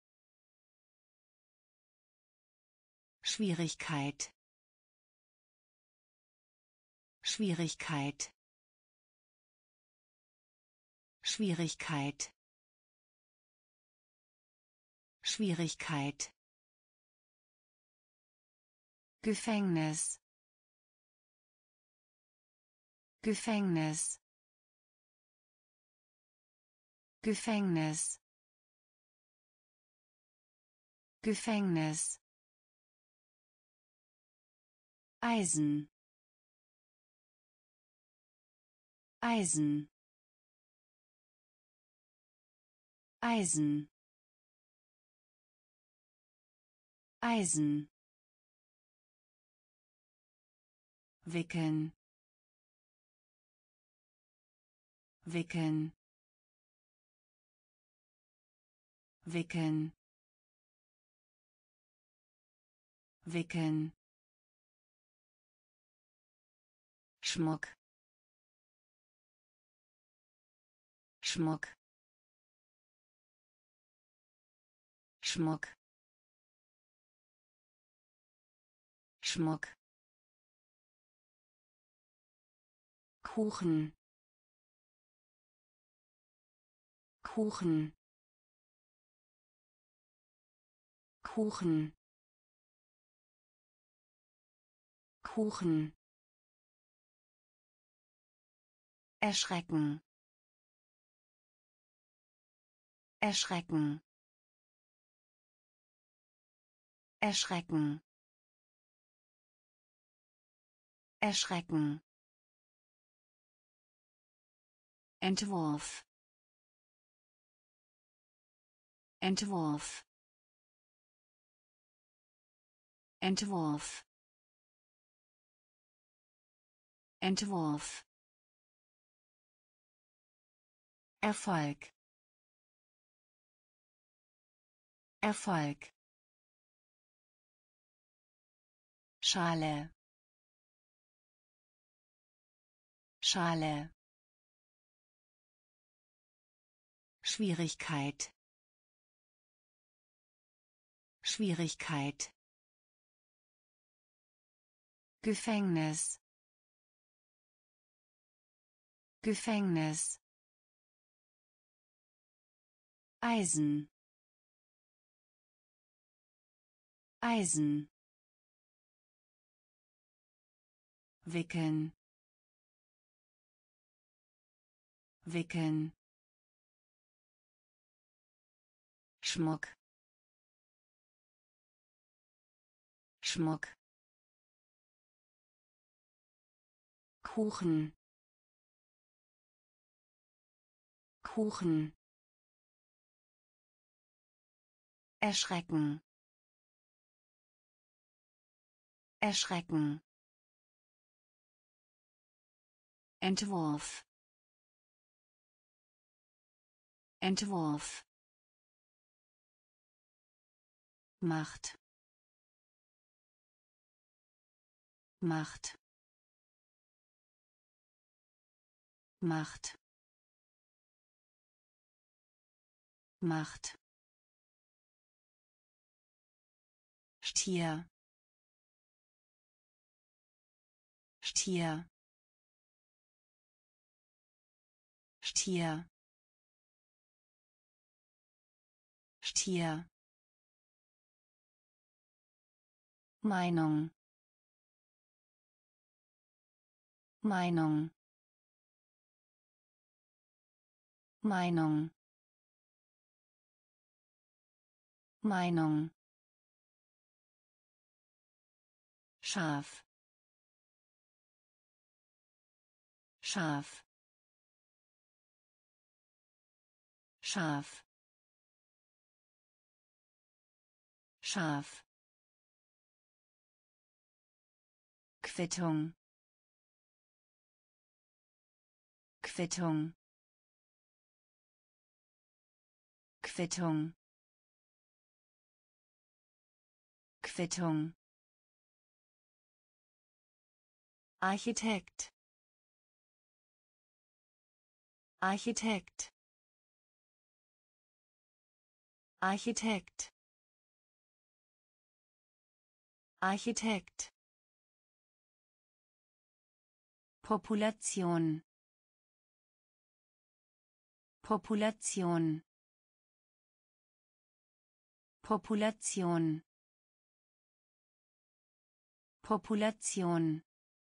Speaker 1: Schwierigkeit. Schwierigkeit. Schwierigkeit. Schwierigkeit. Gefängnis. Gefängnis. Gefängnis. Gefängnis. Eisen. Eisen. Eisen. Eisen. Wickeln. Wickeln. Wickeln. Wickeln. Schmuck. Schmuck. Schmuck. Schmuck. Kuchen. Kuchen. Kuchen. Kuchen. Erschrecken. Erschrecken. Erschrecken. Erschrecken. Entwurf. Entwurf. Entwurf. Entwurf. Erfolg. Erfolg. Schale. Schale. Schwierigkeit. Schwierigkeit. Gefängnis. Gefängnis. Eisen. Eisen. Wickeln. Wickeln. Schmuck. Schmuck. Kuchen. Kuchen. Erschrecken. Erschrecken. Entwurf. Entwurf. Macht. Macht. Macht. Macht. Stier. Stier. Stier. Stier. Meinung. Meinung. Meinung. Meinung. Scharf. Scharf. Scharf. Scharf. Quittung. Quittung. Quittung. Quittung. Architekt. Architekt. Architekt. Architekt. Population. Population. Population. Population.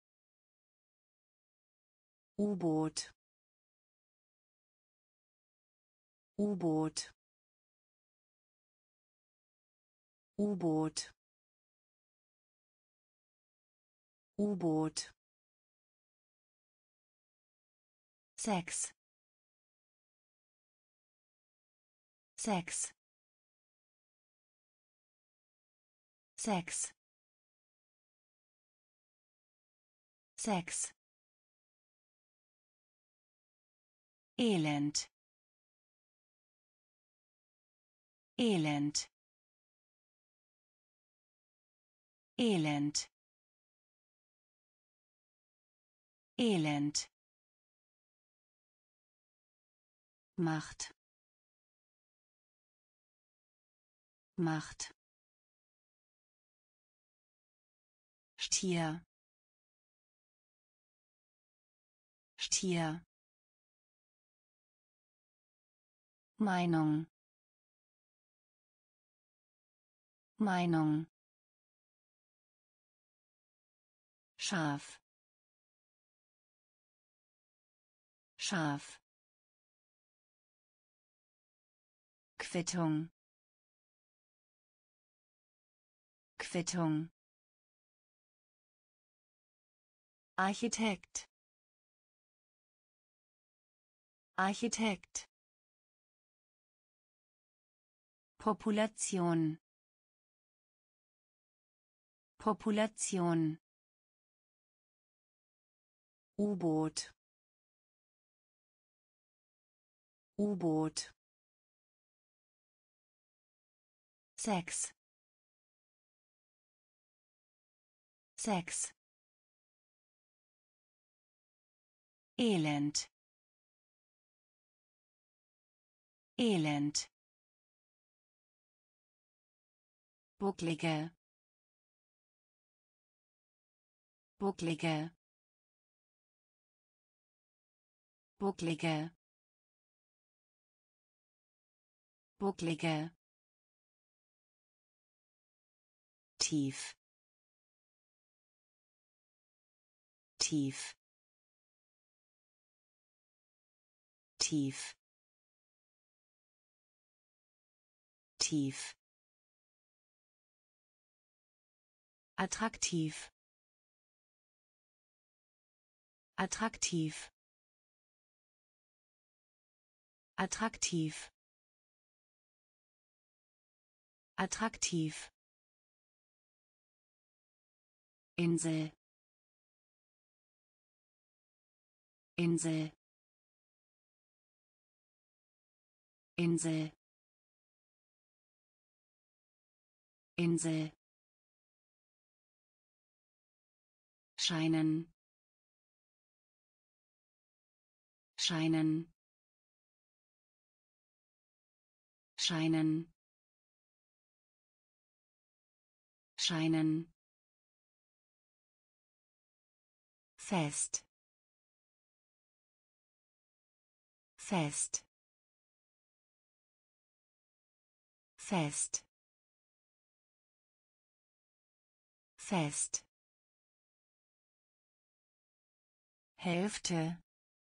Speaker 1: U-Boot. U-Boot. U-Boot. U-Boot. Sex. Sex. Sex. Sex. Elend. Elend. Elend. Elend. Macht. Macht. Stier. Stier. Meinung. Meinung. Scharf. Scharf. Quittung. Quittung. Architekt. Architekt. Population. Population. U-Boot. U-Boot. Sex. Sex. Elend. Elend. Bucklige. Bucklige. Bucklige. Bucklige. Tief. Tief. Tief. Tief. Attraktiv. Attraktiv. Attraktiv. Attraktiv. Insel. Insel. Insel. Insel, scheinen, scheinen, scheinen, scheinen, fest, fest, fest, fest, Hälfte,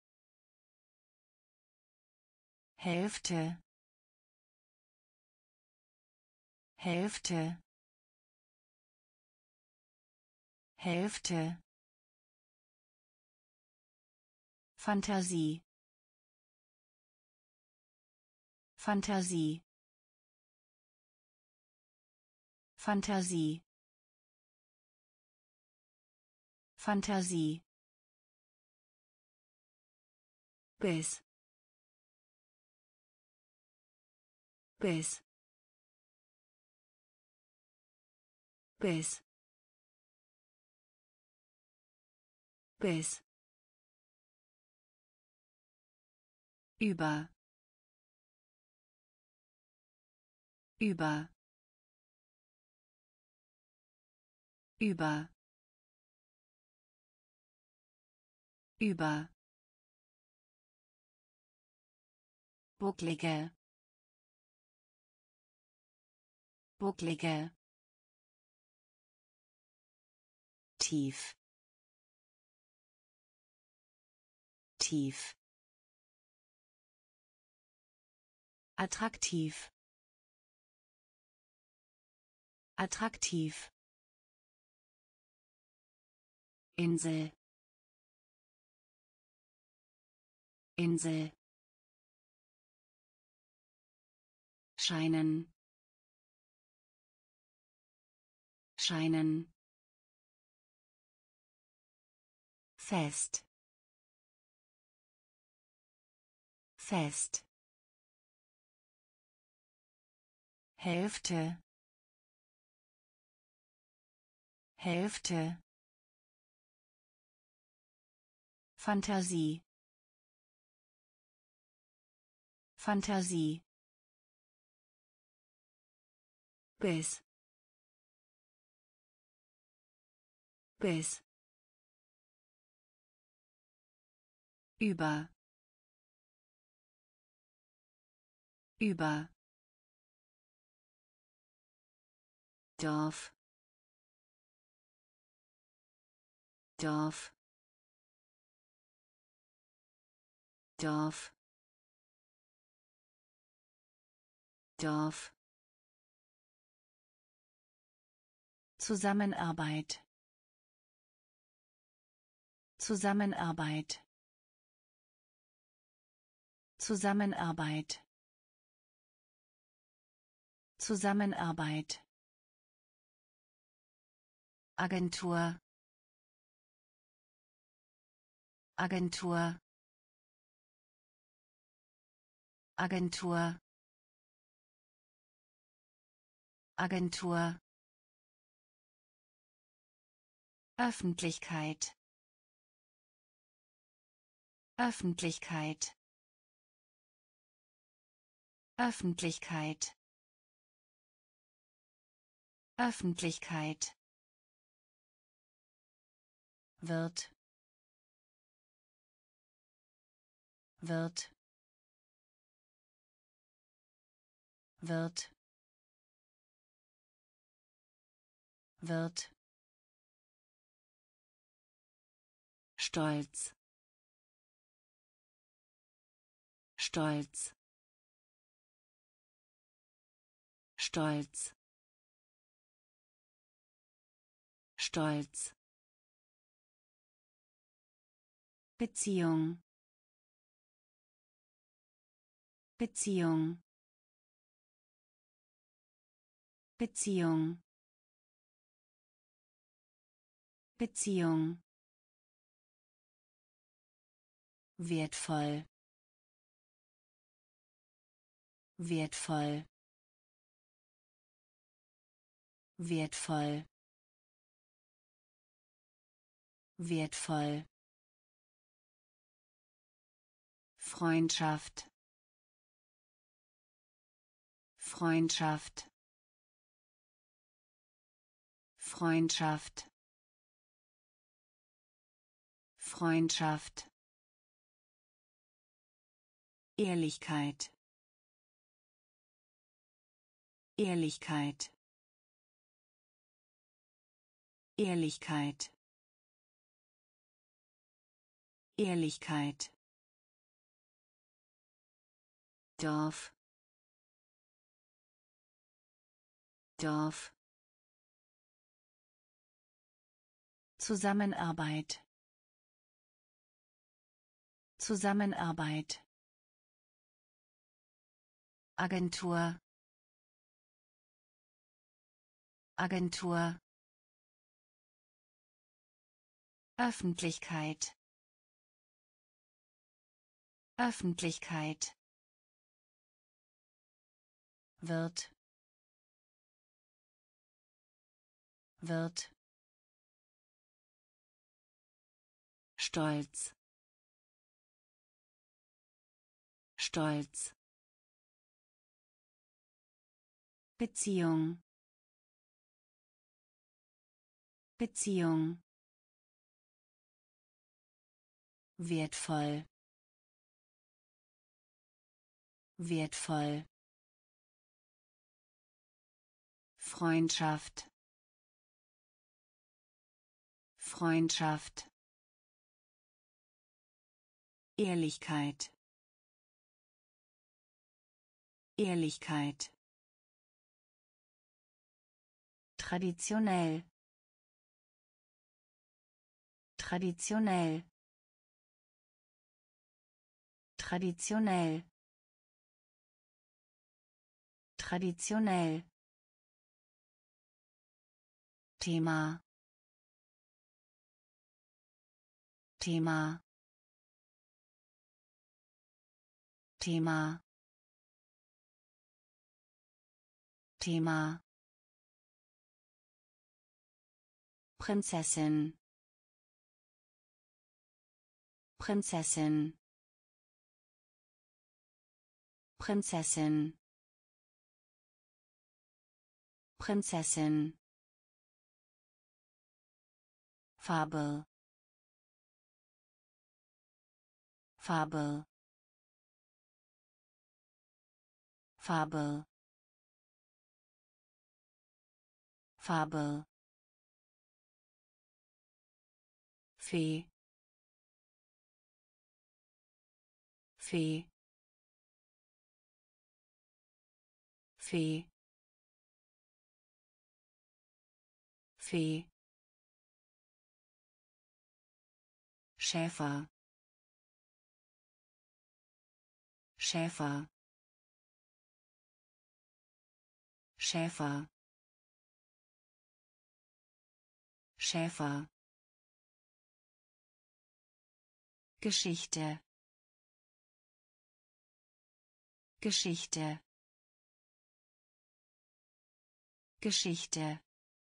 Speaker 1: Hälfte, Hälfte, Hälfte, Fantasie, Fantasie, Fantasie, Fantasie, bis, bis, bis, bis, über, über, über, über, bucklige, bucklige, tief, tief, attraktiv, attraktiv, Insel, Insel, scheinen, scheinen, fest, fest, Hälfte, Hälfte, Fantasie, Fantasie, bis, bis, über, über, Dorf, Dorf, Dorf, Dorf, Zusammenarbeit, Zusammenarbeit, Zusammenarbeit, Zusammenarbeit, Agentur, Agentur, Agentur, Agentur, Öffentlichkeit, Öffentlichkeit, Öffentlichkeit, Öffentlichkeit, wird, wird, wird, wird, Stolz, Stolz, Stolz, Stolz, Beziehung, Beziehung, Beziehung, Beziehung, wertvoll, wertvoll, wertvoll, wertvoll, Freundschaft, Freundschaft, Freundschaft, Freundschaft, Ehrlichkeit, Ehrlichkeit, Ehrlichkeit, Ehrlichkeit, Dorf, Dorf, Zusammenarbeit, Zusammenarbeit, Agentur, Agentur, Öffentlichkeit, Öffentlichkeit, wird, wird, Stolz, Stolz, Beziehung, Beziehung, wertvoll, wertvoll, Freundschaft, Freundschaft, Ehrlichkeit, Ehrlichkeit, traditionell, traditionell, traditionell, traditionell, Thema, Thema, Thema, Thema, Prinzessin, Prinzessin, Prinzessin, Prinzessin, Farbe, Farbe, Farbe, Farbe, Fee, Fee, Fee, Fee, Schäfer, Schäfer, Schäfer, Schäfer, Geschichte, Geschichte, Geschichte,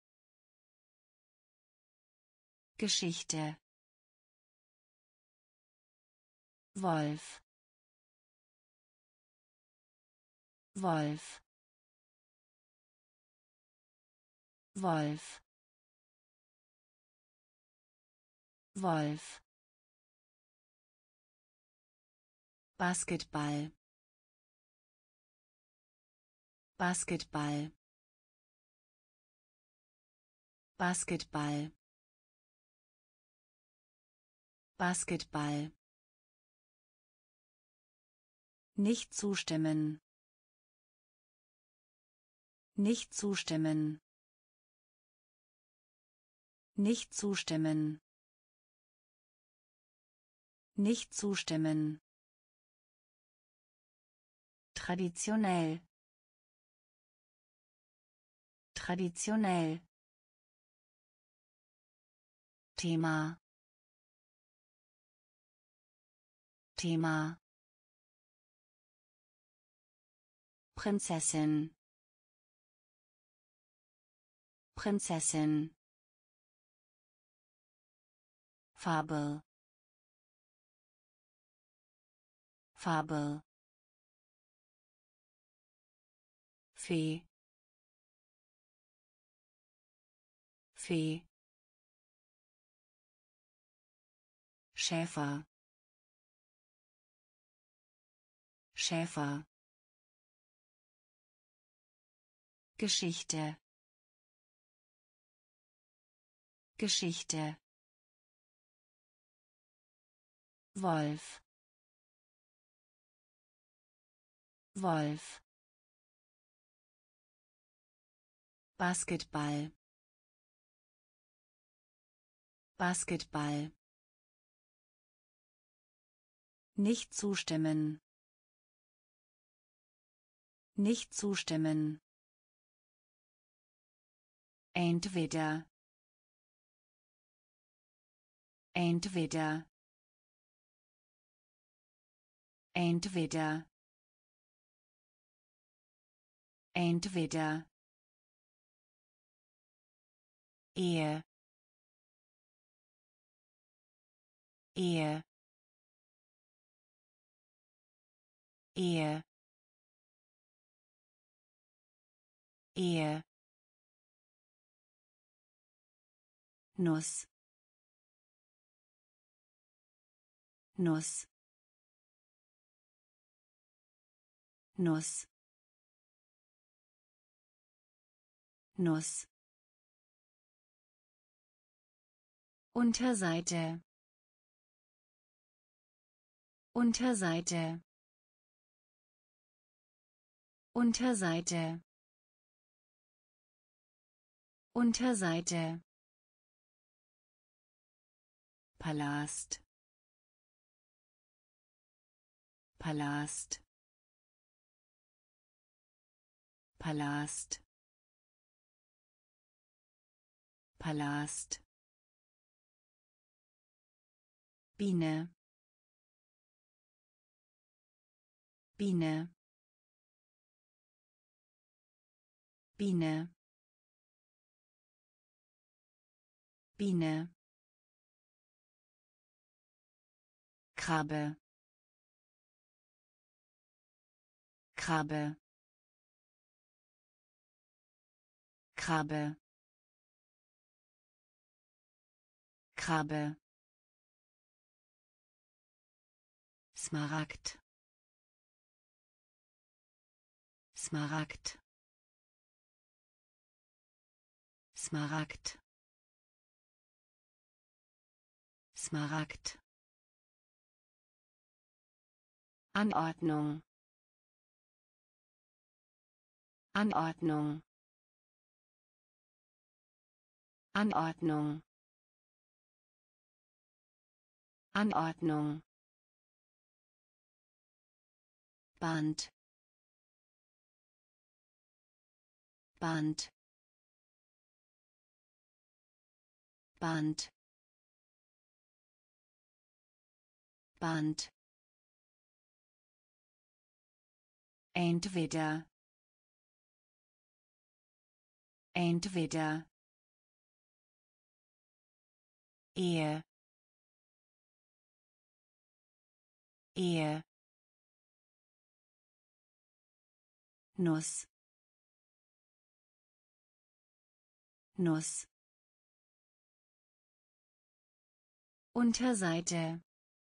Speaker 1: Geschichte, Wolf, Wolf, Wolf, Wolf, Basketball, Basketball, Basketball, Basketball, nicht zustimmen, nicht zustimmen, nicht zustimmen, nicht zustimmen, traditionell, traditionell, Thema, Thema, Prinzessin, Prinzessin. Farbe. Farbe. Fee. Fee. Schäfer. Schäfer. Geschichte. Geschichte. Wolf. Wolf. Basketball. Basketball. Nicht zustimmen. Nicht zustimmen. Entweder. Entweder. Entweder. Entweder. Ehe. Ehe. Ehe. Ehe. Nuss. Nuss. Nuss. Nuss. Unterseite. Unterseite. Unterseite. Unterseite. Palast. Palast. Palast. Palast. Biene. Biene. Biene. Biene. Krabbe. Krabbe. Krabbe. Krabbe. Smaragd. Smaragd. Smaragd. Smaragd. Anordnung. Anordnung. Anordnung. Anordnung. Band. Band. Band. Band. Entweder. Entweder. Ehe. Ehe. Nuss. Nuss. Unterseite.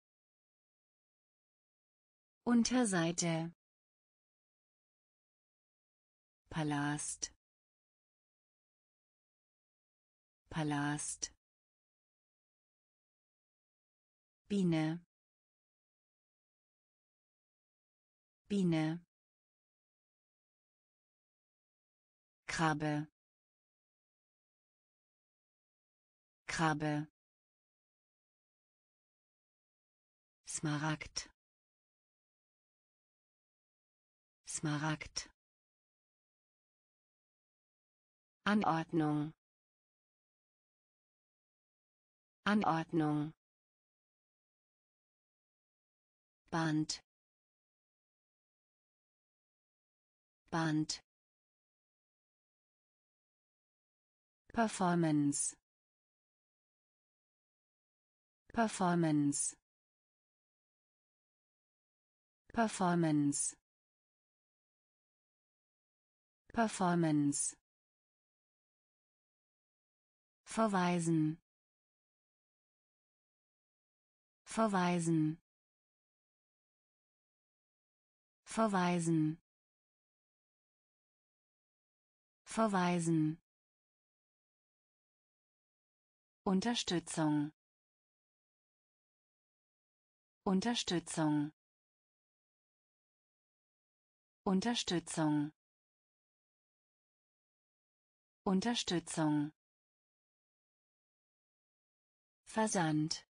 Speaker 1: Unterseite. Palast. Palast. Biene. Biene. Krabbe. Krabbe. Smaragd. Smaragd. Anordnung. Anordnung. Band. Band. Performance. Performance. Performance. Performance. Verweisen. Verweisen. Verweisen. Verweisen. Unterstützung. Unterstützung. Unterstützung. Unterstützung. Versand.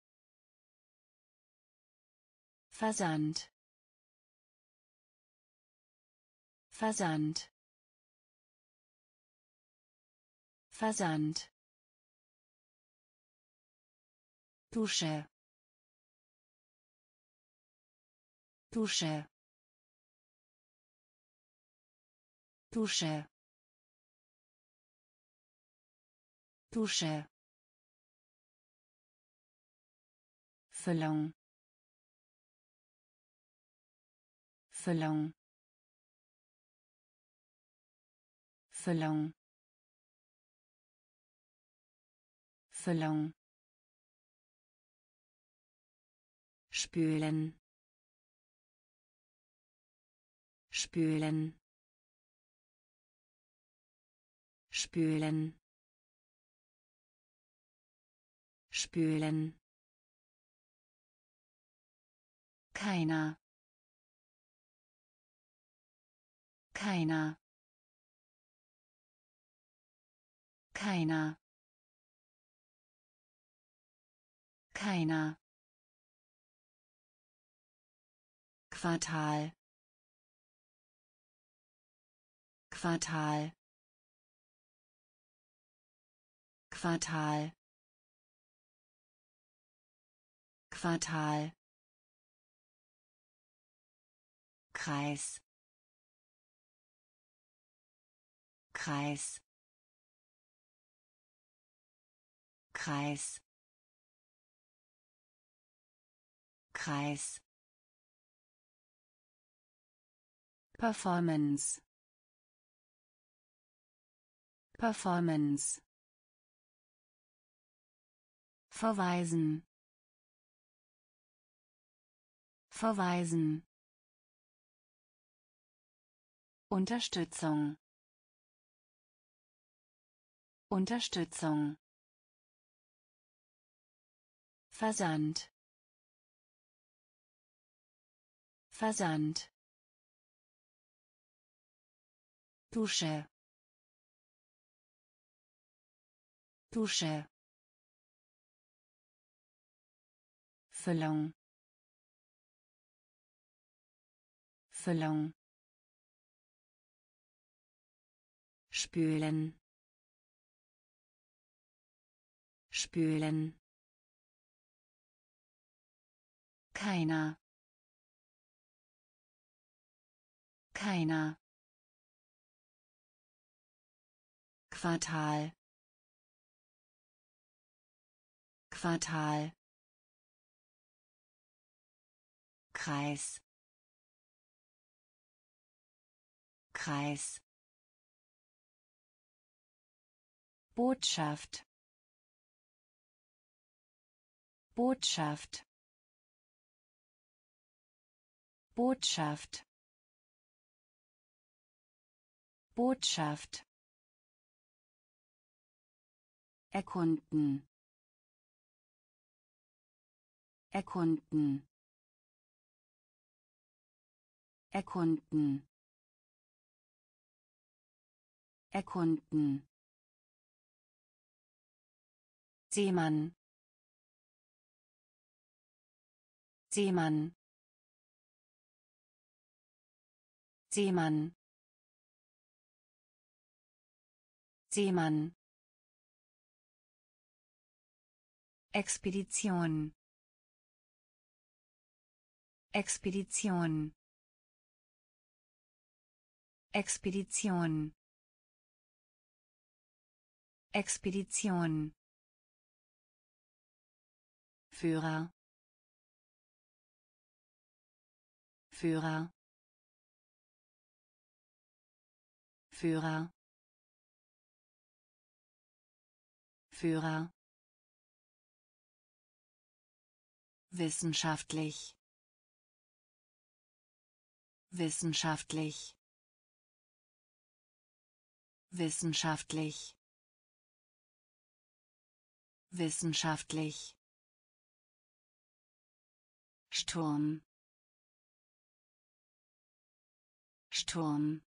Speaker 1: Versand. Versand. Versand. Dusche. Dusche. Dusche. Dusche. Füllung. Füllung. Füllung. Füllung. Spülen. Spülen. Spülen. Spülen. Keiner. Keiner. Keiner. Keiner. Quartal. Quartal. Quartal. Quartal. Kreis. Kreis. Kreis. Kreis. Performance. Performance. Verweisen. Verweisen. Unterstützung. Unterstützung. Versand. Versand. Dusche. Dusche. Füllung. Füllung. Spülen. Spülen. Keiner. Keiner. Quartal. Quartal. Kreis. Kreis. Botschaft. Botschaft. Botschaft. Botschaft. Erkunden. Erkunden. Erkunden. Erkunden. Seemann. Seemann. Seemann. Seemann. Expedition. Expedition. Expedition. Expedition Führer Führer Führer Führer wissenschaftlich wissenschaftlich wissenschaftlich wissenschaftlich Sturm Sturm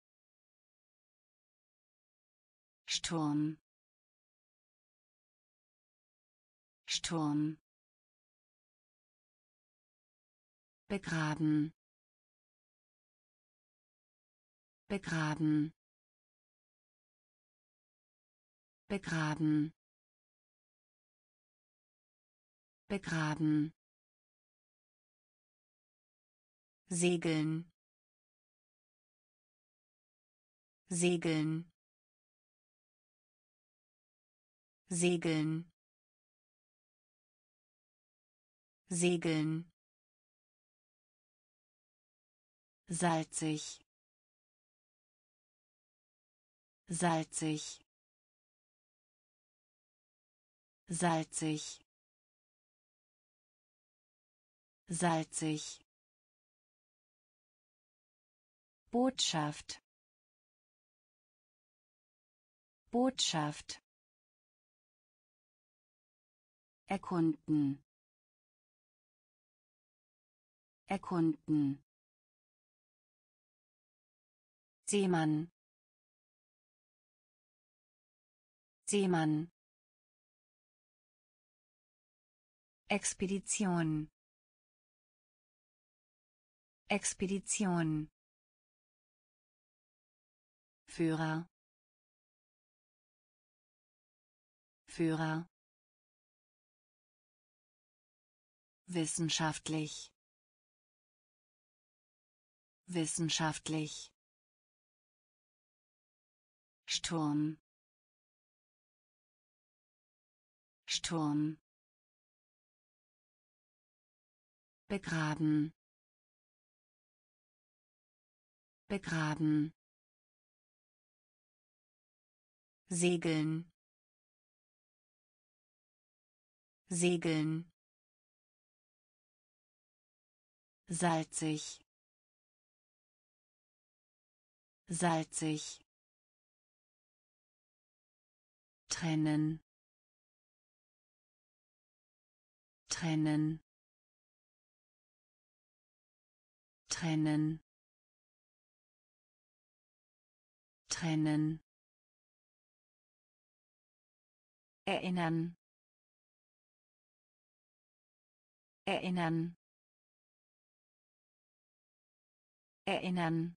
Speaker 1: Sturm Sturm begraben begraben begraben begraben segeln segeln segeln segeln salzig salzig salzig salzig Botschaft Botschaft erkunden erkunden Seemann Seemann Expedition Expedition Führer Führer wissenschaftlich wissenschaftlich Sturm Sturm begraben begraben segeln segeln salzig salzig trennen trennen trennen trennen erinnern erinnern erinnern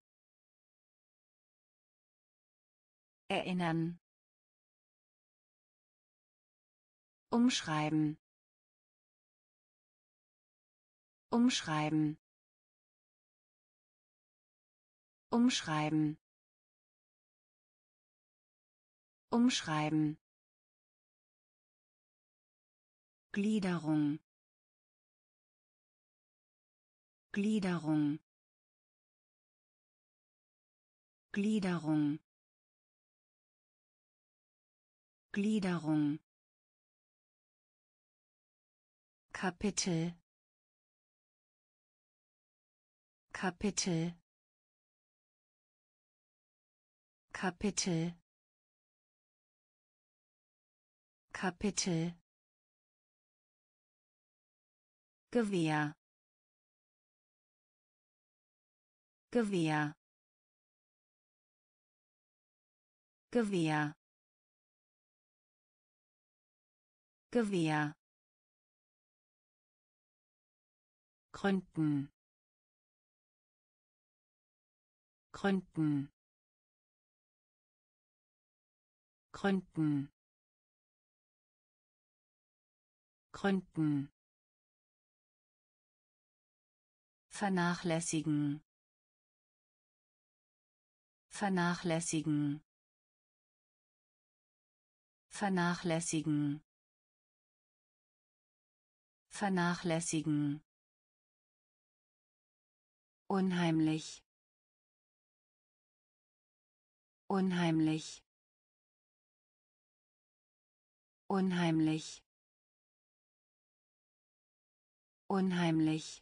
Speaker 1: erinnern umschreiben umschreiben umschreiben umschreiben Gliederung Gliederung Gliederung Gliederung Kapitel Kapitel Kapitel Kapitel Gewehr Gewehr Gewehr Gewehr gründen gründen gründen gründen vernachlässigen vernachlässigen vernachlässigen, vernachlässigen, unheimlich, unheimlich, unheimlich, unheimlich,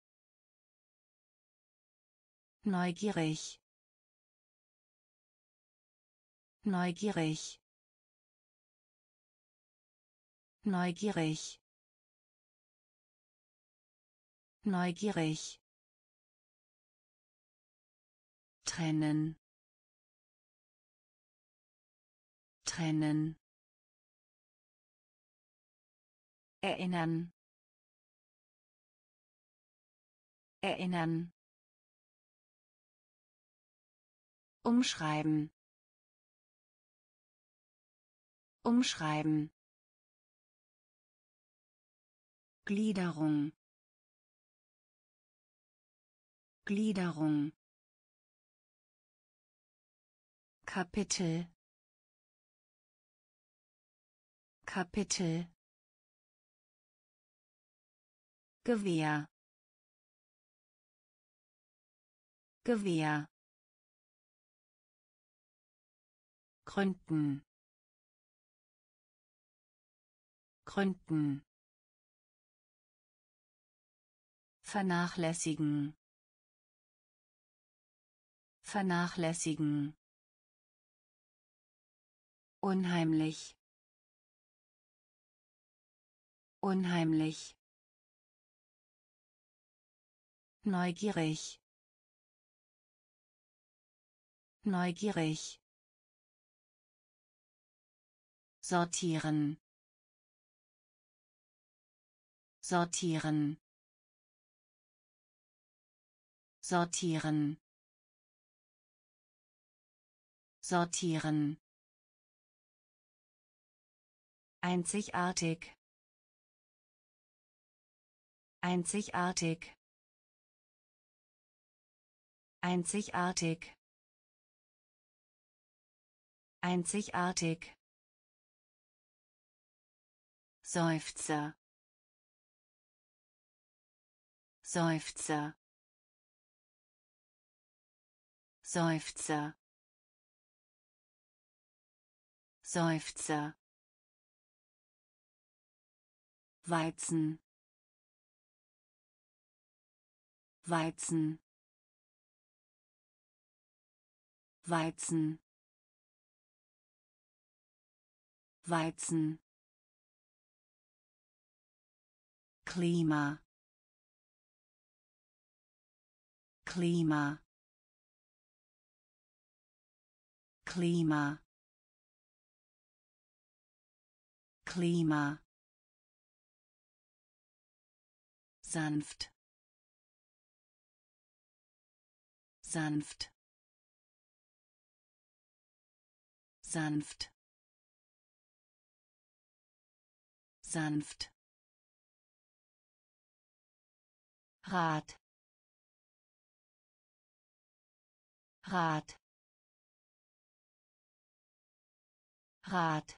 Speaker 1: neugierig, neugierig, neugierig, neugierig, trennen, trennen, erinnern, erinnern, umschreiben, umschreiben, Gliederung, Gliederung, Kapitel, Kapitel, Gewehr, Gewehr, gründen, gründen, vernachlässigen, vernachlässigen, unheimlich, unheimlich, neugierig, neugierig, sortieren, sortieren, sortieren, sortieren, einzigartig, einzigartig, einzigartig, einzigartig, Seufzer, Seufzer, Seufzer, Seufzer, Weizen, Weizen, Weizen, Weizen, Klima, Klima, Klima, Klima, sanft, sanft, sanft, sanft, Rat, Rat, Rat,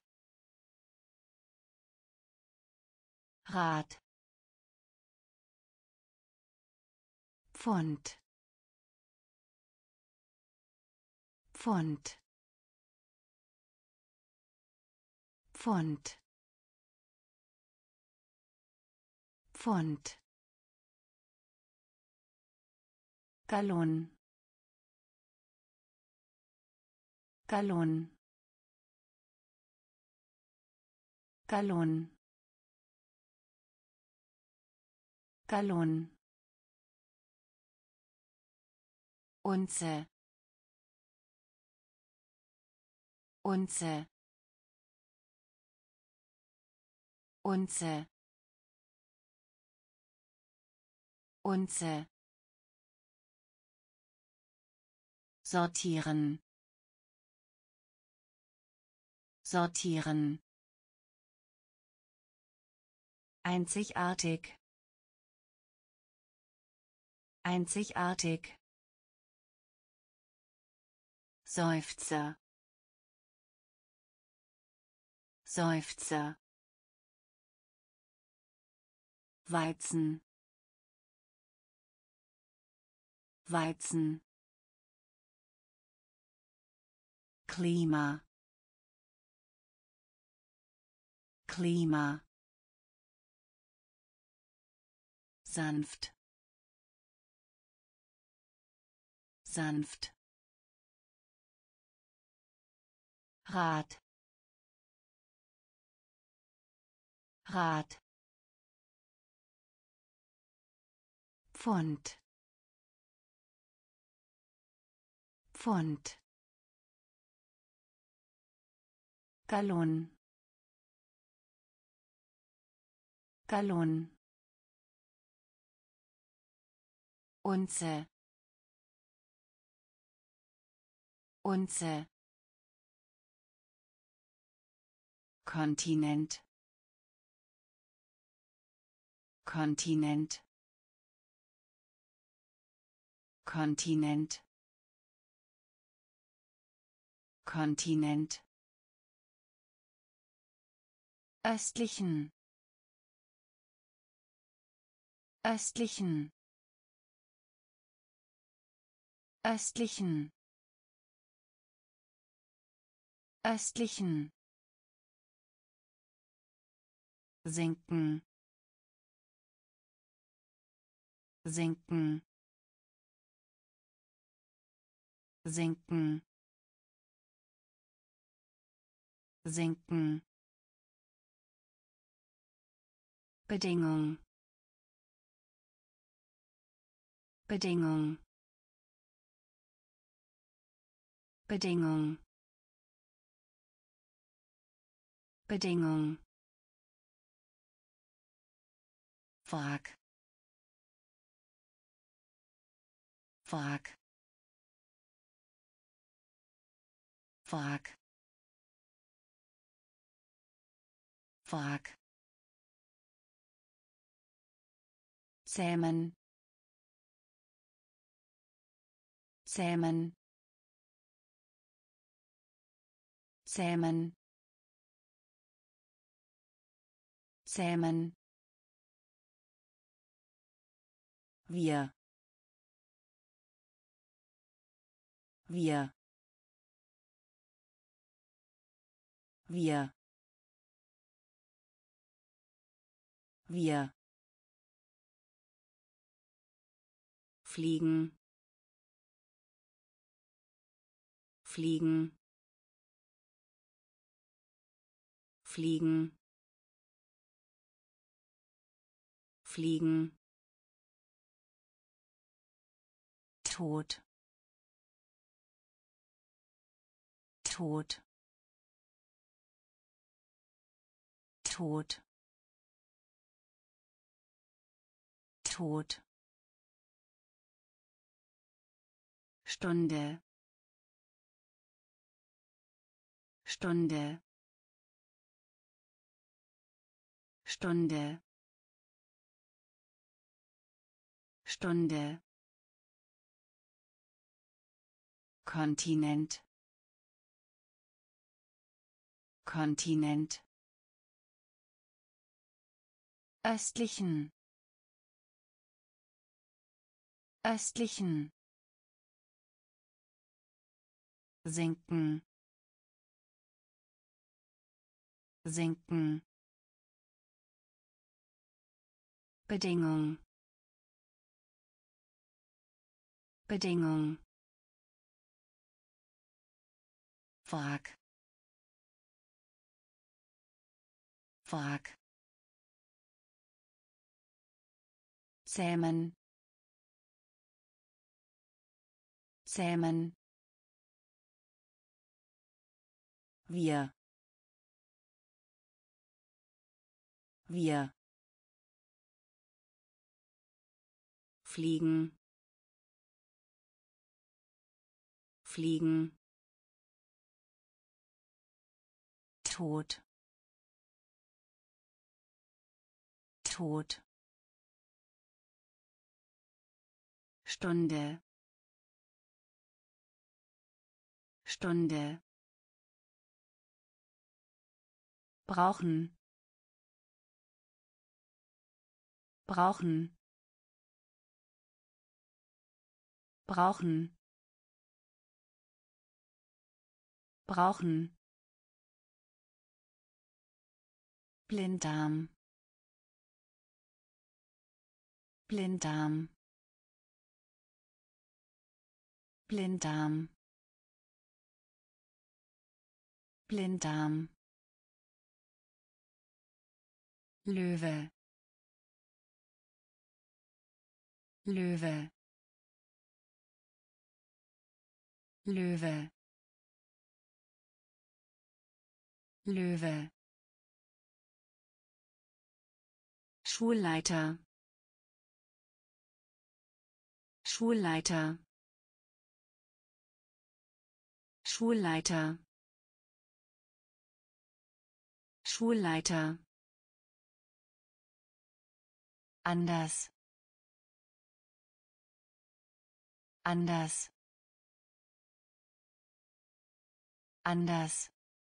Speaker 1: Rat, Pfund, Pfund, Pfund, Pfund, Gallon, Gallon, Gallon, Gallon, Unze, Unze, Unze, Unze, sortieren, sortieren, einzigartig, einzigartig, Seufzer, Seufzer. Weizen. Weizen. Klima. Klima. Sanft. Sanft. Rad. Rad. Pfund. Pfund. Gallon. Gallon. Unze. Unze. Kontinent. Kontinent. Kontinent. Kontinent. Östlichen. Östlichen. Östlichen. Östlichen. Sinken. Sinken. Sinken. Sinken. Bedingung. Bedingung. Bedingung. Bedingung. Frag. Frag. Frag. Frag. Zähmen. Zähmen. Zähmen. Zähmen. Wir. Wir. Wir. Wir. Fliegen. Fliegen. Fliegen. Fliegen. Tod. Tod. Tod. Tod. Stunde. Stunde. Stunde. Stunde. Kontinent. Kontinent. Östlichen. Östlichen. Sinken. Sinken. Bedingung. Bedingung. Frag. Frag. Zähmen. Zähmen. Wir. Wir. Fliegen. Fliegen. Tod. Tod. Stunde. Stunde. brauchen brauchen brauchen brauchen Blinddarm Blinddarm Blinddarm Blinddarm Löwe Löwe Löwe Löwe Schulleiter Schulleiter Schulleiter Schulleiter anders anders anders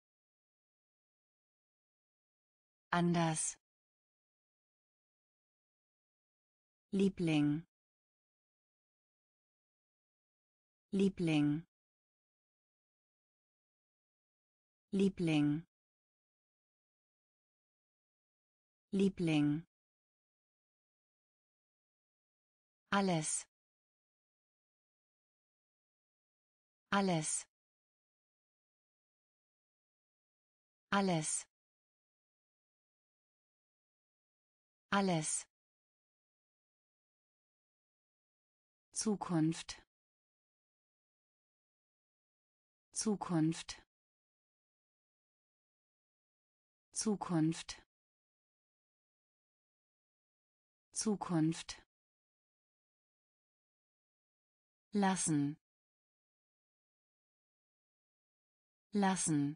Speaker 1: anders Liebling Liebling Liebling Liebling alles alles alles alles Zukunft Zukunft Zukunft Zukunft lassen lassen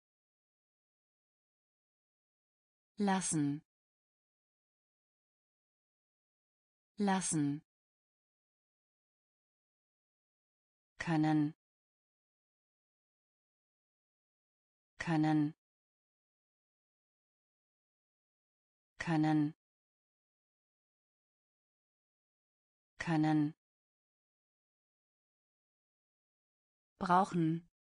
Speaker 1: lassen lassen können können können können brauchen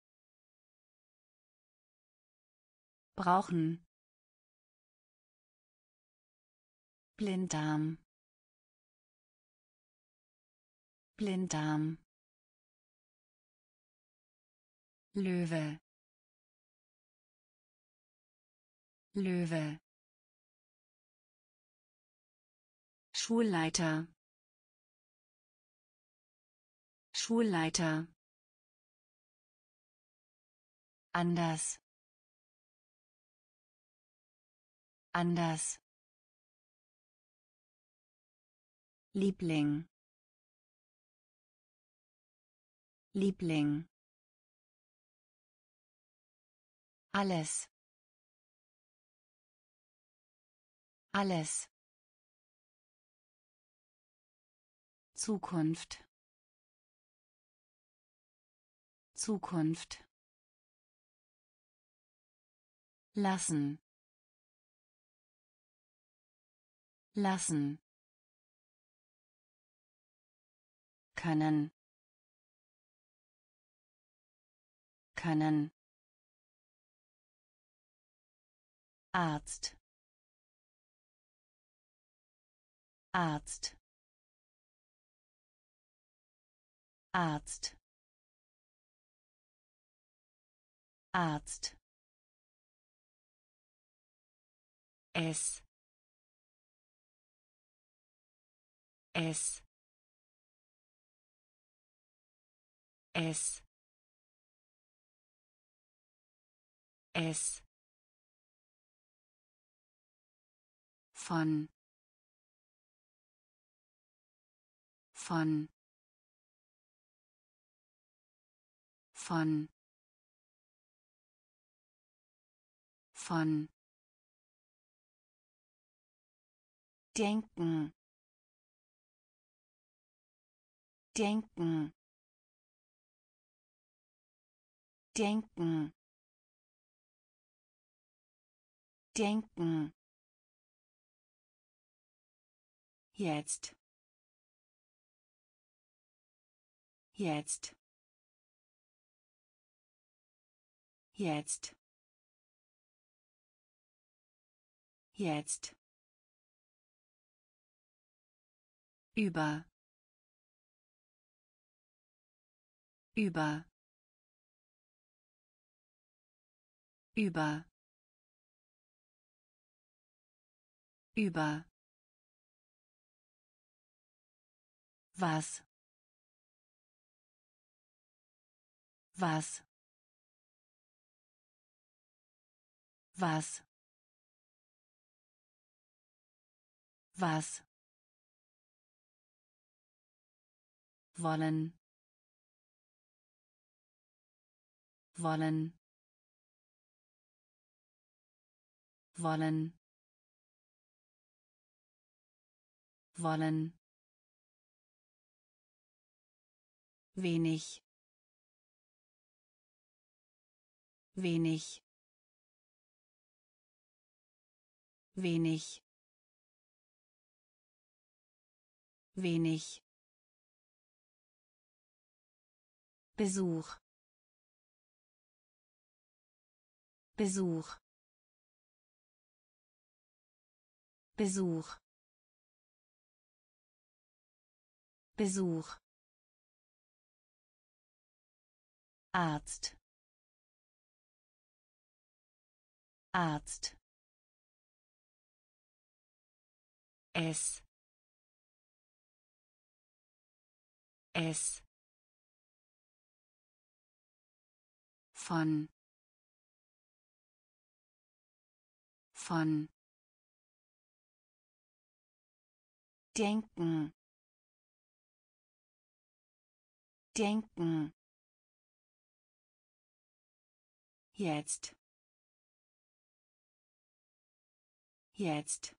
Speaker 1: brauchen Blinddarm Blinddarm Löwe Löwe Schulleiter Schulleiter anders anders Liebling Liebling alles alles Zukunft Zukunft lassen lassen können können Arzt Arzt Arzt Arzt es es es es von von von von denken denken denken denken, jetzt, jetzt, jetzt, jetzt, über, über, über, über, was, was, was, was, wollen, wollen, wollen, wollen, wenig, wenig, wenig, wenig, Besuch, Besuch, Besuch, Besuch, Arzt, Arzt, es, es, von, denken, denken, jetzt, jetzt,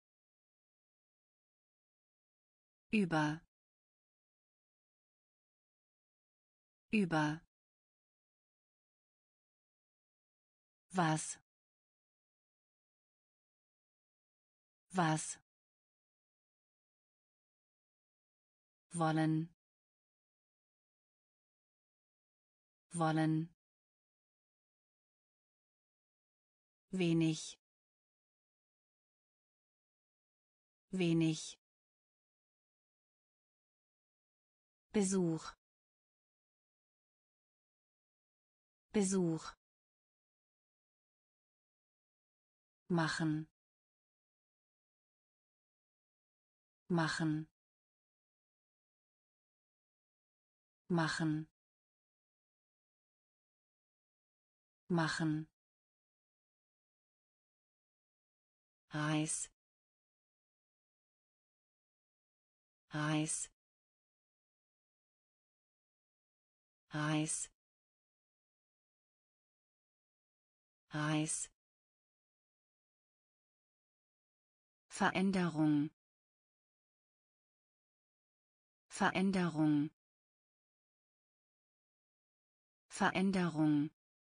Speaker 1: über, über, was, was, wollen, wollen, wenig, wenig, Besuch, Besuch, machen, machen, machen, machen, Reis, Reis, Reis, Reis, Veränderung, Veränderung, Veränderung,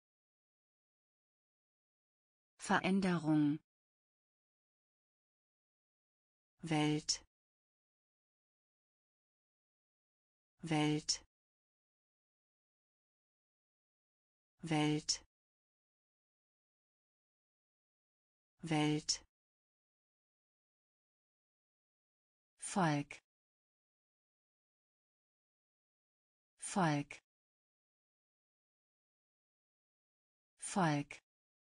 Speaker 1: Veränderung, Welt, Welt, Welt, Welt, Volk, Volk, Volk,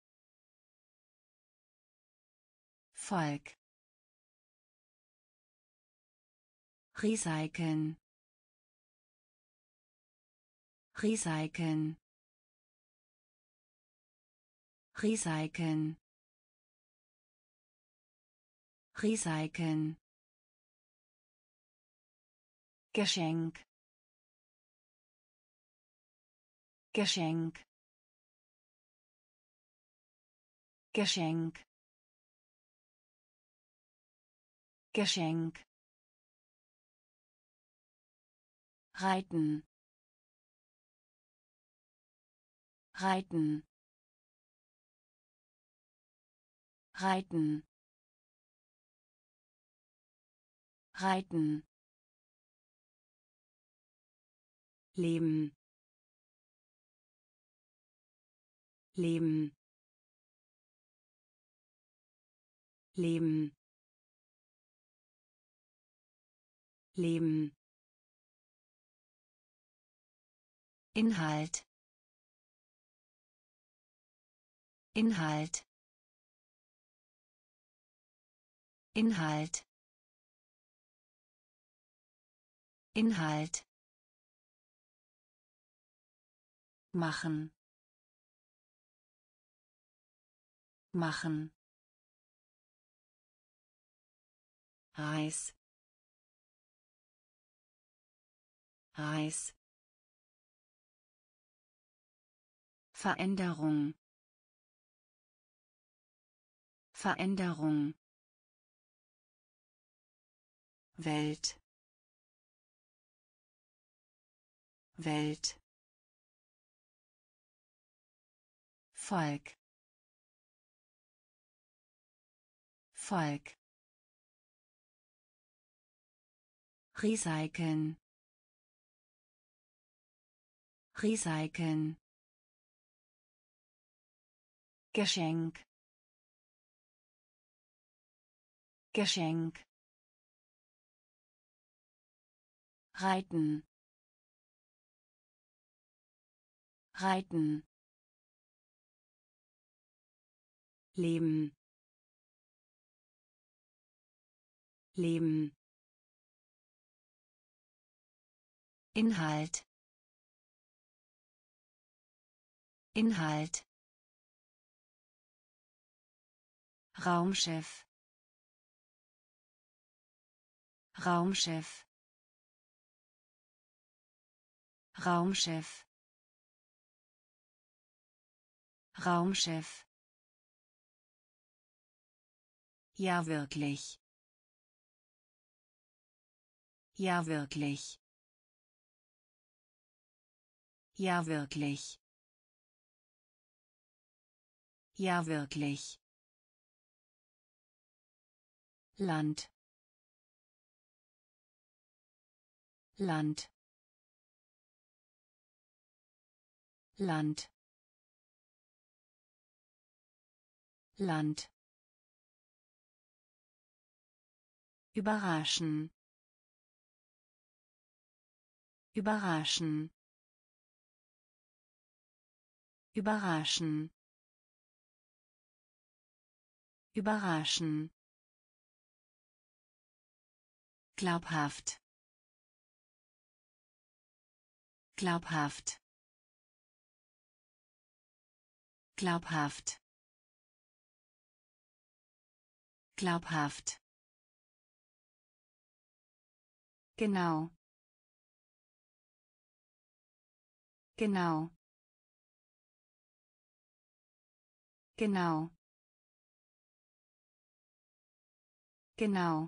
Speaker 1: Volk, recyceln, recyceln, recyceln, recyceln, Geschenk, Geschenk, Geschenk, Geschenk, reiten, reiten, reiten, reiten, leben, leben, leben, leben. Inhalt, Inhalt, Inhalt, Inhalt. Machen, machen. Reis, Reis. Veränderung, Veränderung. Welt, Welt. Volk, Volk. Recyceln, recyceln. Geschenk, Geschenk. Reiten, reiten. Leben, leben. Inhalt, Inhalt. Raumschiff, Raumschiff, Raumschiff, Raumschiff. Ja wirklich, ja wirklich, ja wirklich, ja wirklich. Land, Land, Land, Land. Überraschen, überraschen, überraschen, überraschen. Glaubhaft, glaubhaft, glaubhaft, glaubhaft. Genau, genau, genau, genau.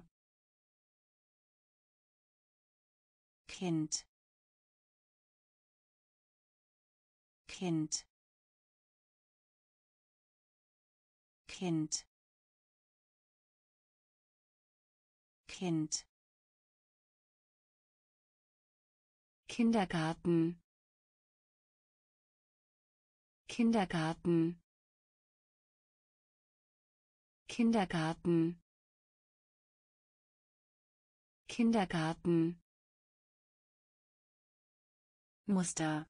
Speaker 1: Kind, Kind, Kind, Kind. Kindergarten, Kindergarten, Kindergarten, Kindergarten. Muster,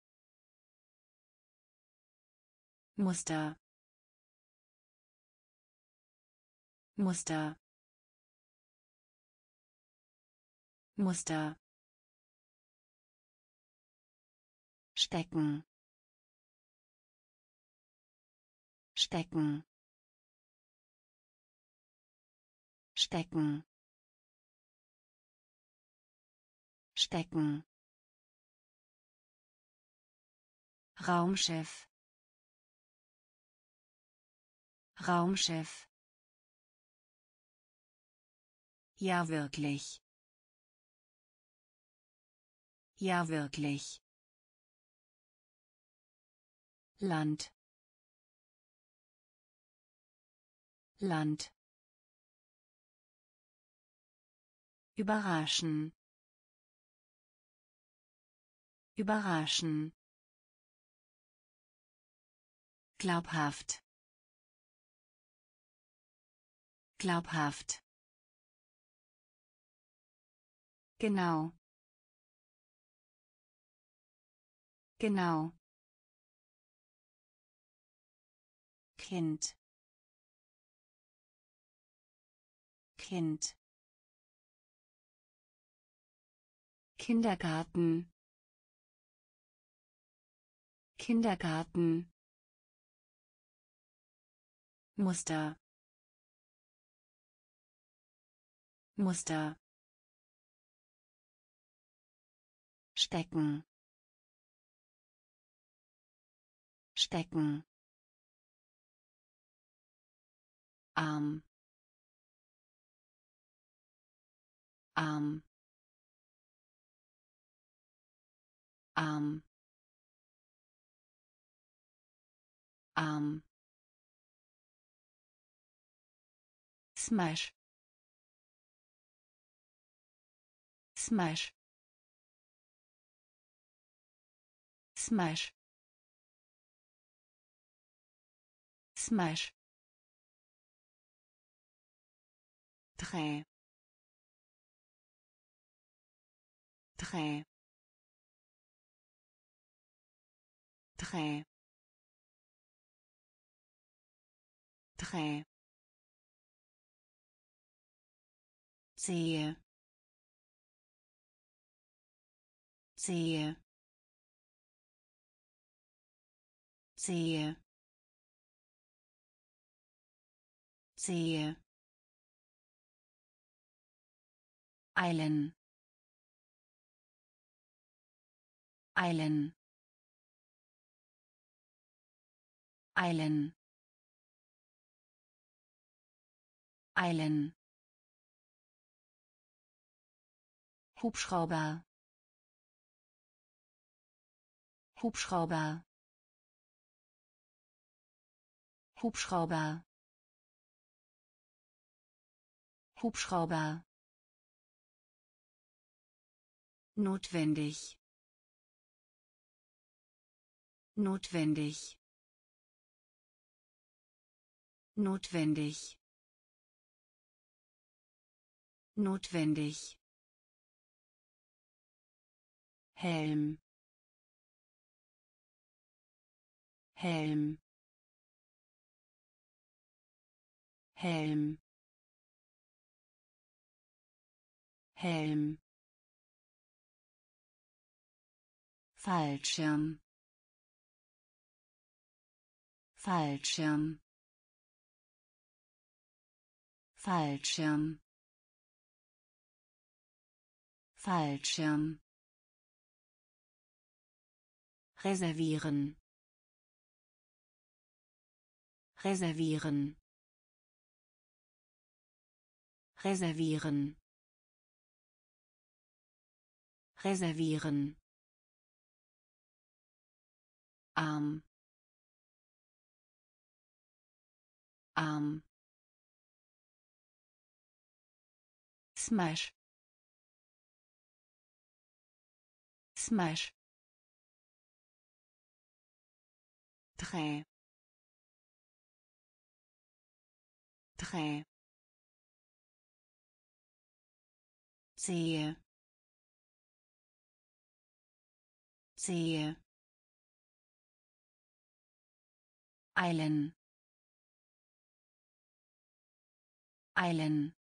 Speaker 1: Muster, Muster, Muster. Stecken, stecken, stecken, stecken. Raumschiff, Raumschiff. Ja wirklich, ja wirklich. Land, Land. Überraschen. Überraschen. Glaubhaft. Glaubhaft. Genau. Genau. Kind. Kind. Kindergarten. Kindergarten. Muster. Muster. Stecken. Stecken. Arm. Arm. Arm. Arm. Smash. Smash. Smash. Smash. Dreh. Dreh. Dreh. Dreh. Sehe. Sehe. Sehe. Sehe. Eilen. Eilen. Eilen. Eilen. Hubschrauber. Hubschrauber. Hubschrauber. Hubschrauber. Notwendig. Notwendig. Notwendig. Notwendig. Helm. Helm. Helm. Helm. Fallschirm. Fallschirm. Fallschirm. Fallschirm. Reservieren. Reservieren. Reservieren. Reservieren. Arm. Arm. Smash. Smash. Dreh. Dreh. Sehe. Sehe. Eilen. Eilen.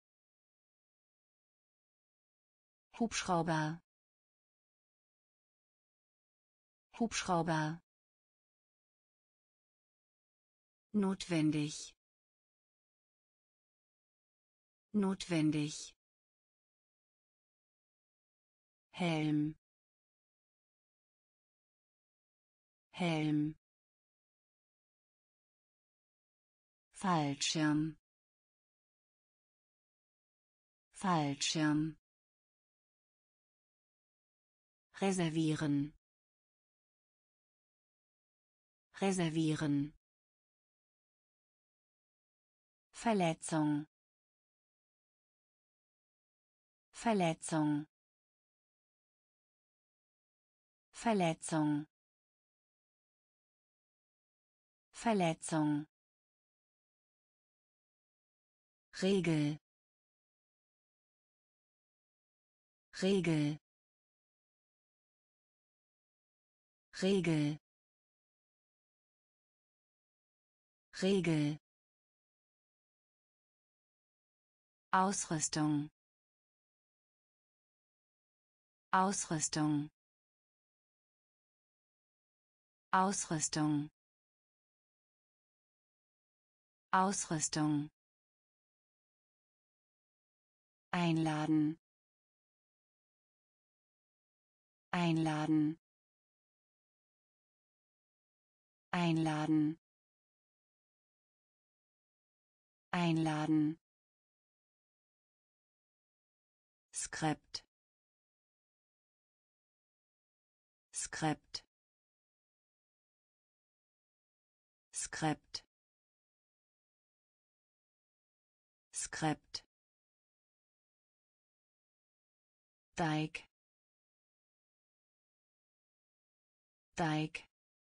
Speaker 1: Hubschrauber. Hubschrauber. Notwendig. Notwendig. Helm. Helm. Fallschirm. Fallschirm. Reservieren. Reservieren. Verletzung, Verletzung, Verletzung, Verletzung, Regel, Regel, Regel, Regel, Ausrüstung, Ausrüstung, Ausrüstung, Ausrüstung, einladen, einladen, einladen, einladen, Skript, Skript, Skript, Skript, Teig, Teig,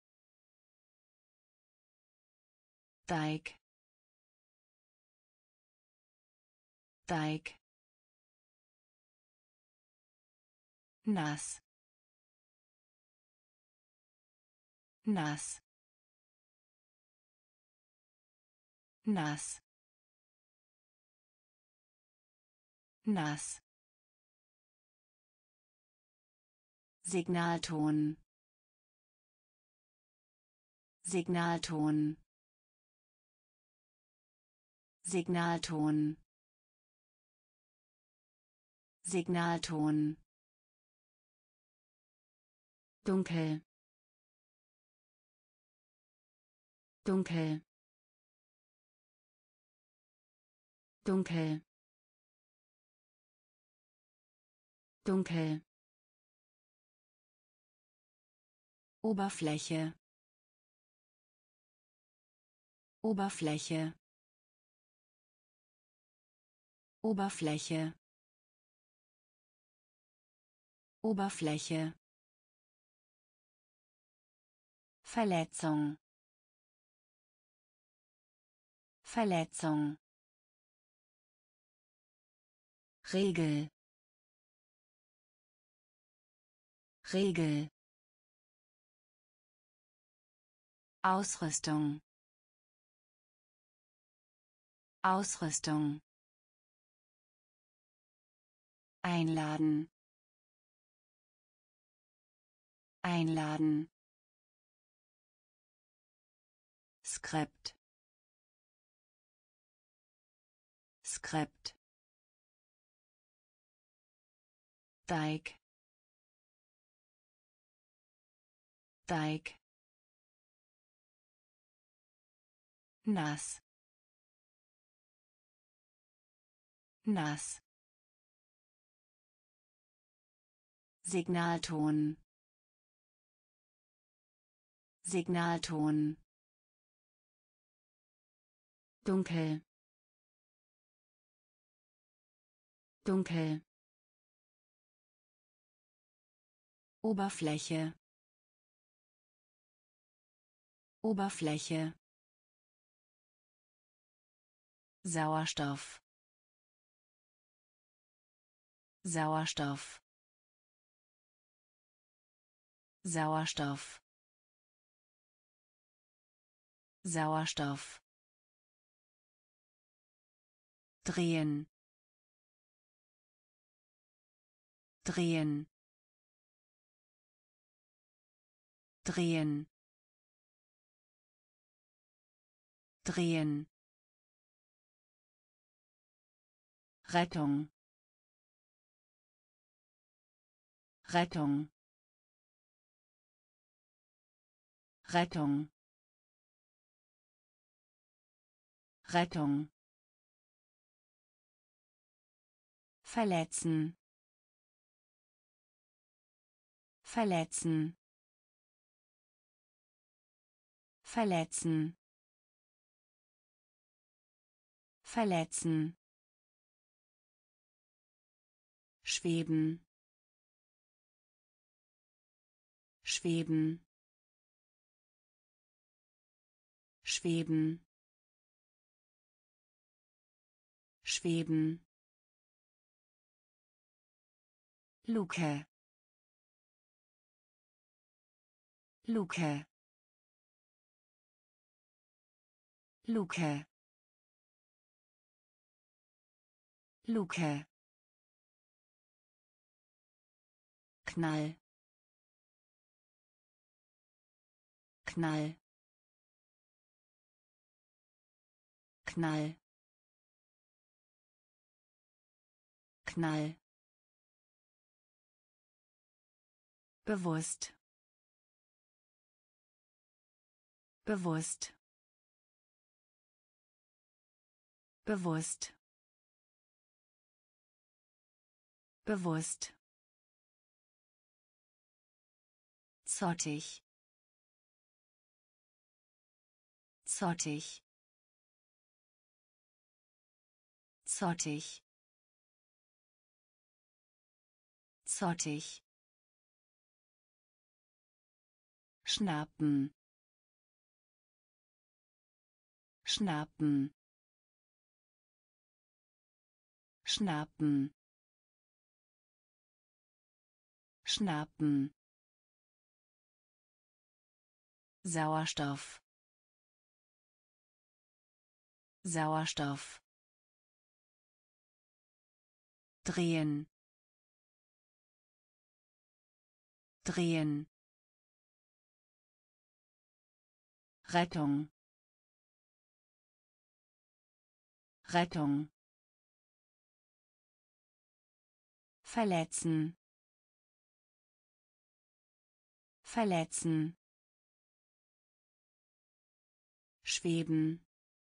Speaker 1: Teig, Teig, nass, nass, nass, nass, Signalton, Signalton, Signalton, Signalton, dunkel, dunkel, dunkel, dunkel, Oberfläche, Oberfläche, Oberfläche, Oberfläche, Verletzung, Verletzung, Regel, Regel, Ausrüstung, Ausrüstung, einladen, einladen, Skript, Skript, Teig, Teig, nass, nass, Signalton, Signalton, dunkel, dunkel, Oberfläche, Oberfläche, Sauerstoff, Sauerstoff, Sauerstoff, Sauerstoff, drehen, drehen, drehen, drehen, Rettung, Rettung, Rettung, Rettung, verletzen, verletzen, verletzen, verletzen, schweben, schweben, schweben, schweben, Luke, Luke, Luke, Luke, Knall, Knall, Knall, Knall, bewusst, bewusst, bewusst, bewusst, zottig, zottig, zottig, zottig, schnappen, schnappen, schnappen, schnappen, Sauerstoff, Sauerstoff, drehen, drehen, Rettung, Rettung, verletzen, verletzen, schweben,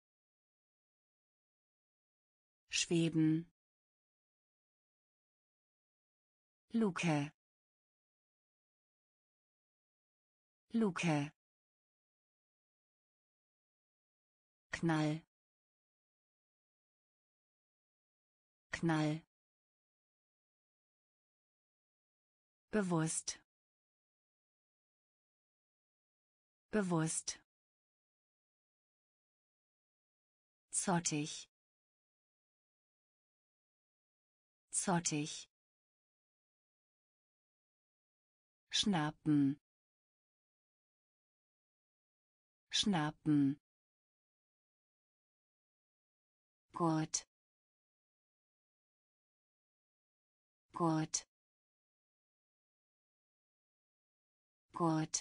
Speaker 1: schweben, Luke, Luke, Knall, Knall, bewusst, bewusst, zottig, zottig, schnappen, schnappen, Gurt, Gurt, Gurt,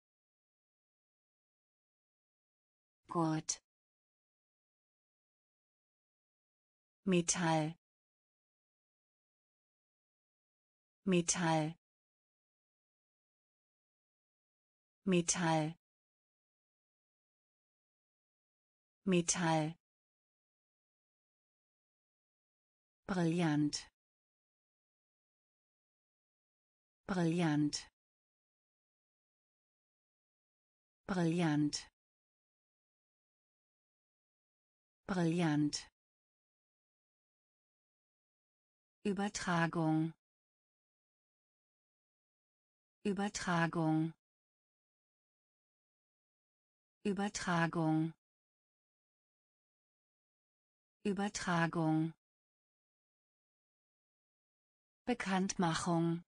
Speaker 1: Gurt, Metall, Metall, Metall, Metall, brillant, brillant, brillant, brillant, Übertragung, Übertragung, Übertragung, Übertragung, Bekanntmachung,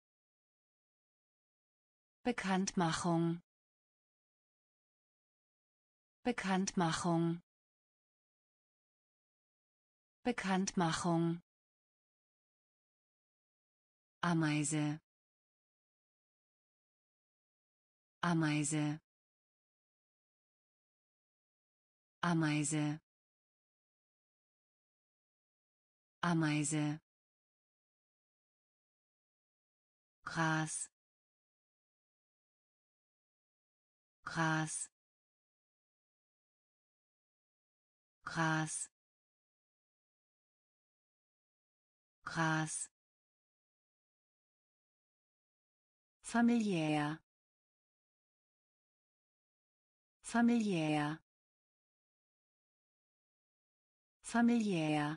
Speaker 1: Bekanntmachung, Bekanntmachung, Bekanntmachung, Ameise, Ameise, Ameise, Ameise, Gras, Gras, Gras, Gras, familiär, familiär, familiär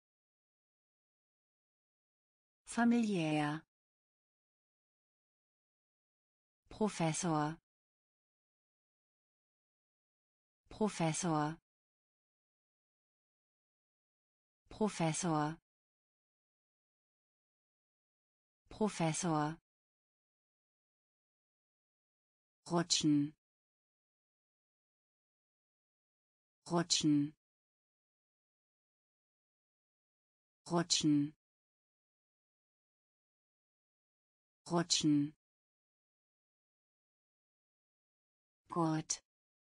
Speaker 1: familiär Professor Professor Professor Professor rutschen rutschen rutschen rutschen Gurt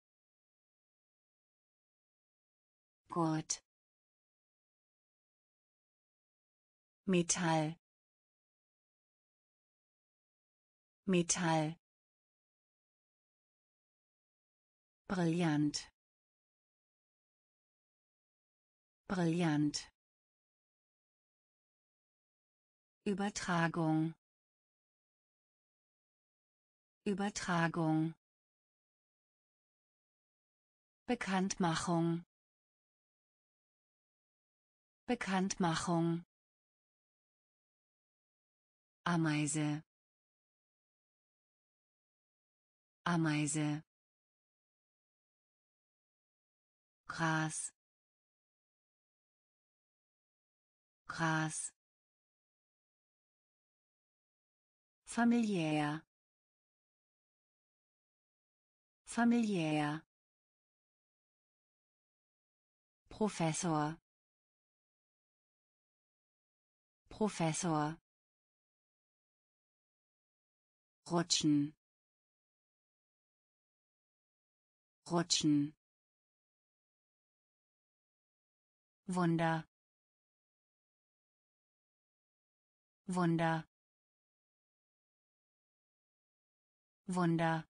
Speaker 1: Gurt Metall Metall brillant brillant Übertragung Übertragung Bekanntmachung Bekanntmachung Ameise Ameise Gras Gras familiär familiär Professor Professor rutschen rutschen Wunder Wunder Wunder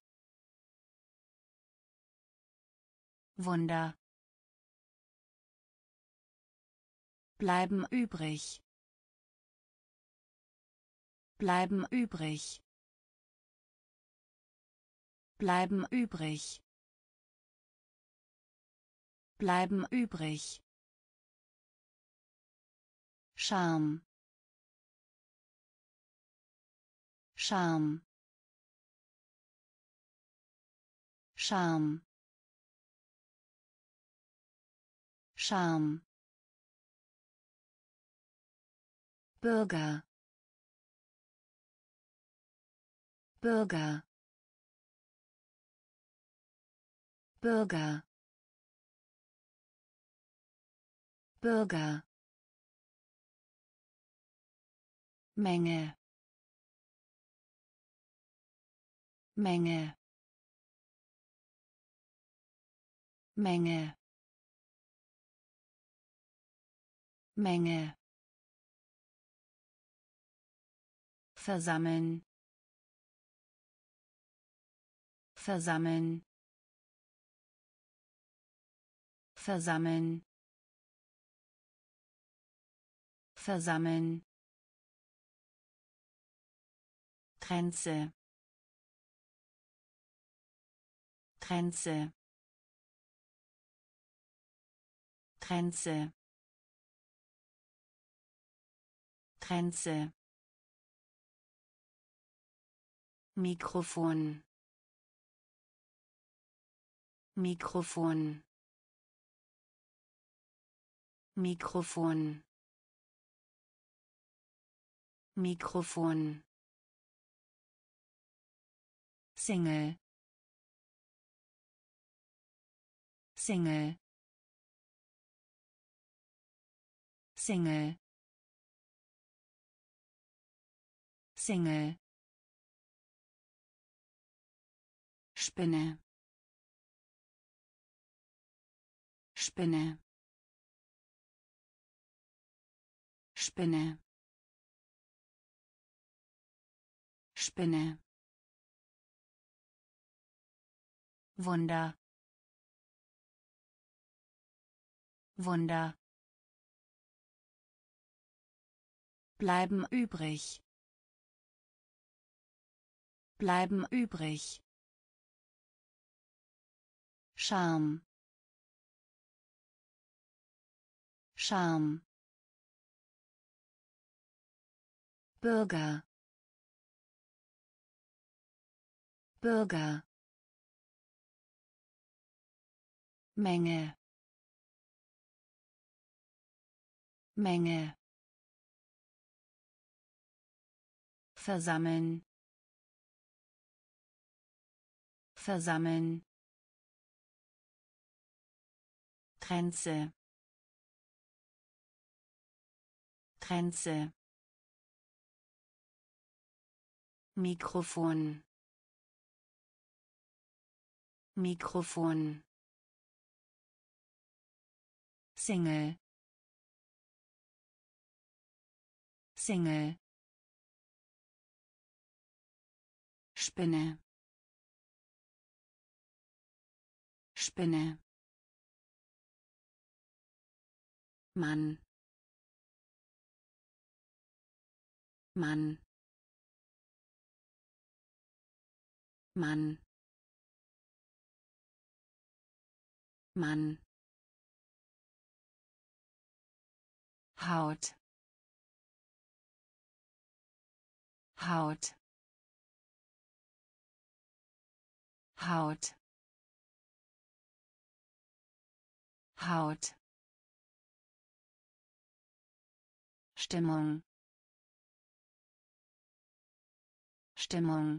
Speaker 1: Wunder bleiben übrig bleiben übrig bleiben übrig bleiben übrig Charme Charme Charme Charme Bürger Bürger Bürger Bürger Menge Menge Menge Menge versammeln versammeln versammeln versammeln Grenze Grenze Grenze Grenze Mikrofon Mikrofon Mikrofon Mikrofon Single Single Single Single Spinne Spinne Spinne Spinne Wunder Wunder bleiben übrig bleiben übrig Charme Charme. Bürger. Bürger. Menge. Menge. Versammeln. Versammeln. Grenze. Grenze. Mikrofon. Mikrofon. Single. Single. Spinne. Spinne. Mann. Mann. Mann. Mann. Haut. Haut. Haut. Haut. Stimmung. Stimmung.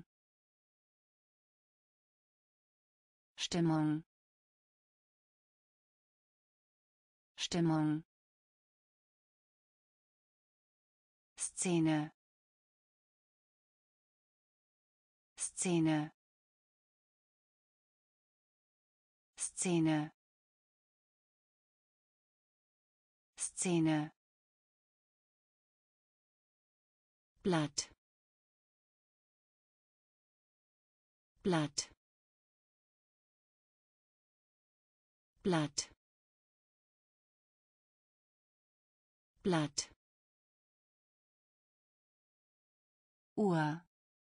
Speaker 1: Stimmung. Stimmung. Szene. Szene. Szene. Szene. Blatt. Blatt. Blatt. Blatt. Uhr.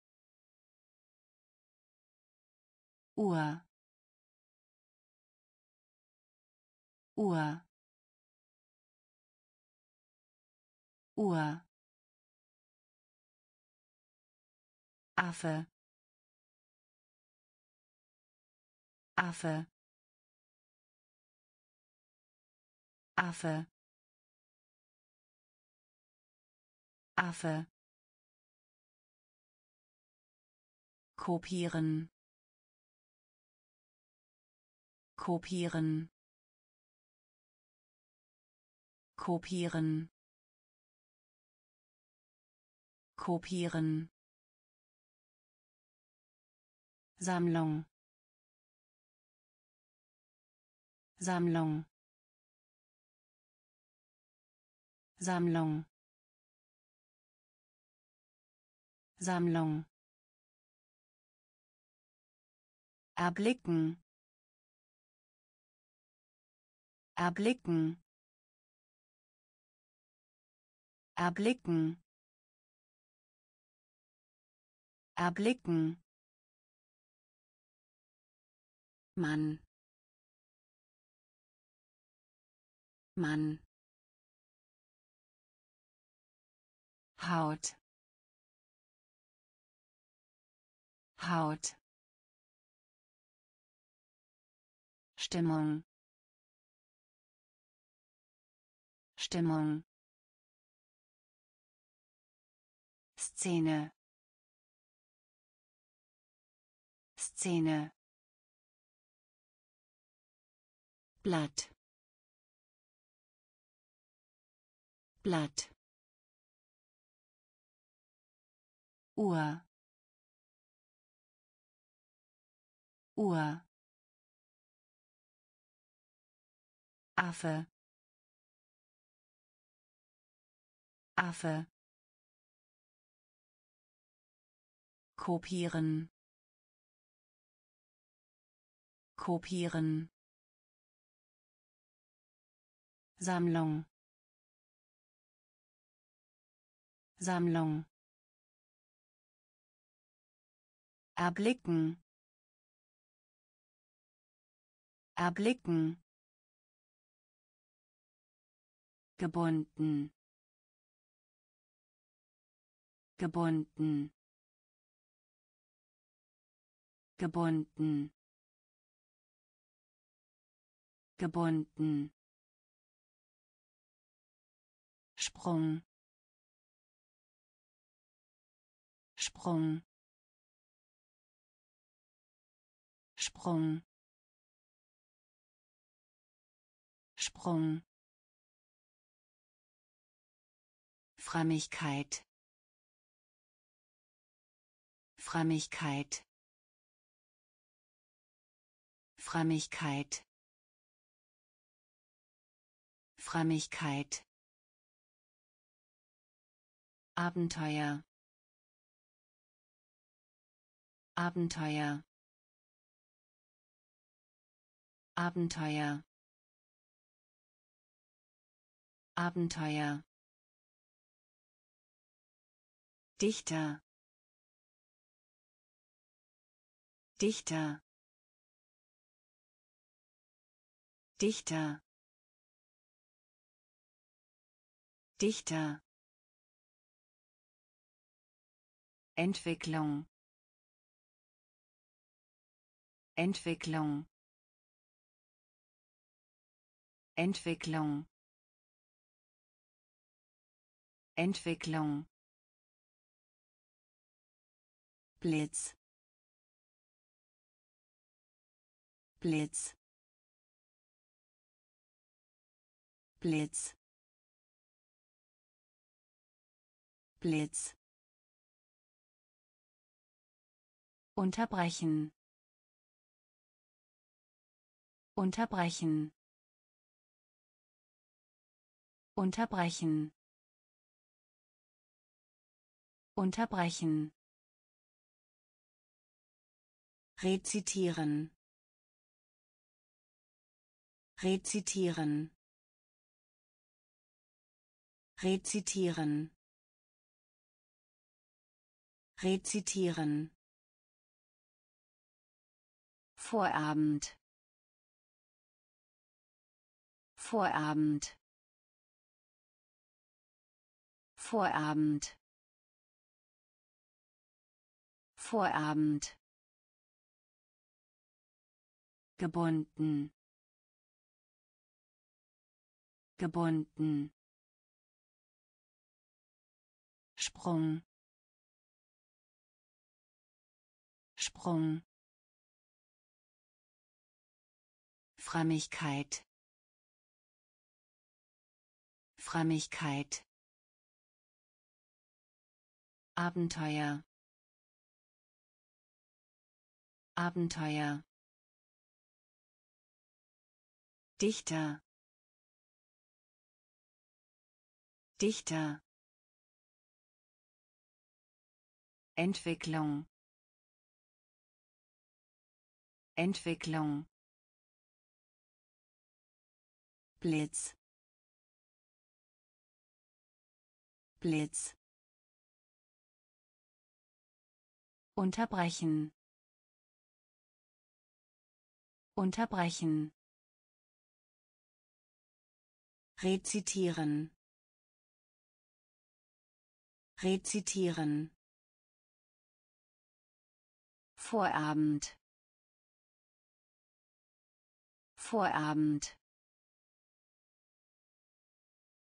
Speaker 1: Uhr. Uhr. Uhr. Affe. Affe. Affe. Affe. Kopieren. Kopieren. Kopieren. Kopieren. Sammlung. Sammlung. Sammlung. Sammlung. Erblicken. Erblicken. Erblicken. Erblicken. Mann. Mann. Haut. Haut. Stimmung. Stimmung. Szene. Szene. Blatt. Blatt. Uhr. Uhr. Affe. Affe. Kopieren. Kopieren. Sammlung. Sammlung. Erblicken. Erblicken. gebunden, gebunden, gebunden, gebunden, Sprung, Sprung, Sprung, Sprung, Frömmigkeit, Frömmigkeit, Frömmigkeit, Frömmigkeit, Abenteuer, Abenteuer, Abenteuer, Abenteuer, Dichter, Dichter, Dichter, Dichter, Entwicklung, Entwicklung, Entwicklung, Entwicklung, Blitz, Blitz, Blitz, Blitz, unterbrechen, unterbrechen, unterbrechen, unterbrechen, rezitieren, rezitieren, rezitieren, rezitieren, Vorabend, Vorabend, Vorabend, Vorabend, gebunden, gebunden, Sprung, Sprung, Frömmigkeit, Frömmigkeit, Abenteuer, Abenteuer, Dichter, Dichter, Entwicklung, Entwicklung, Blitz, Blitz, unterbrechen, unterbrechen, rezitieren, rezitieren, Vorabend, Vorabend,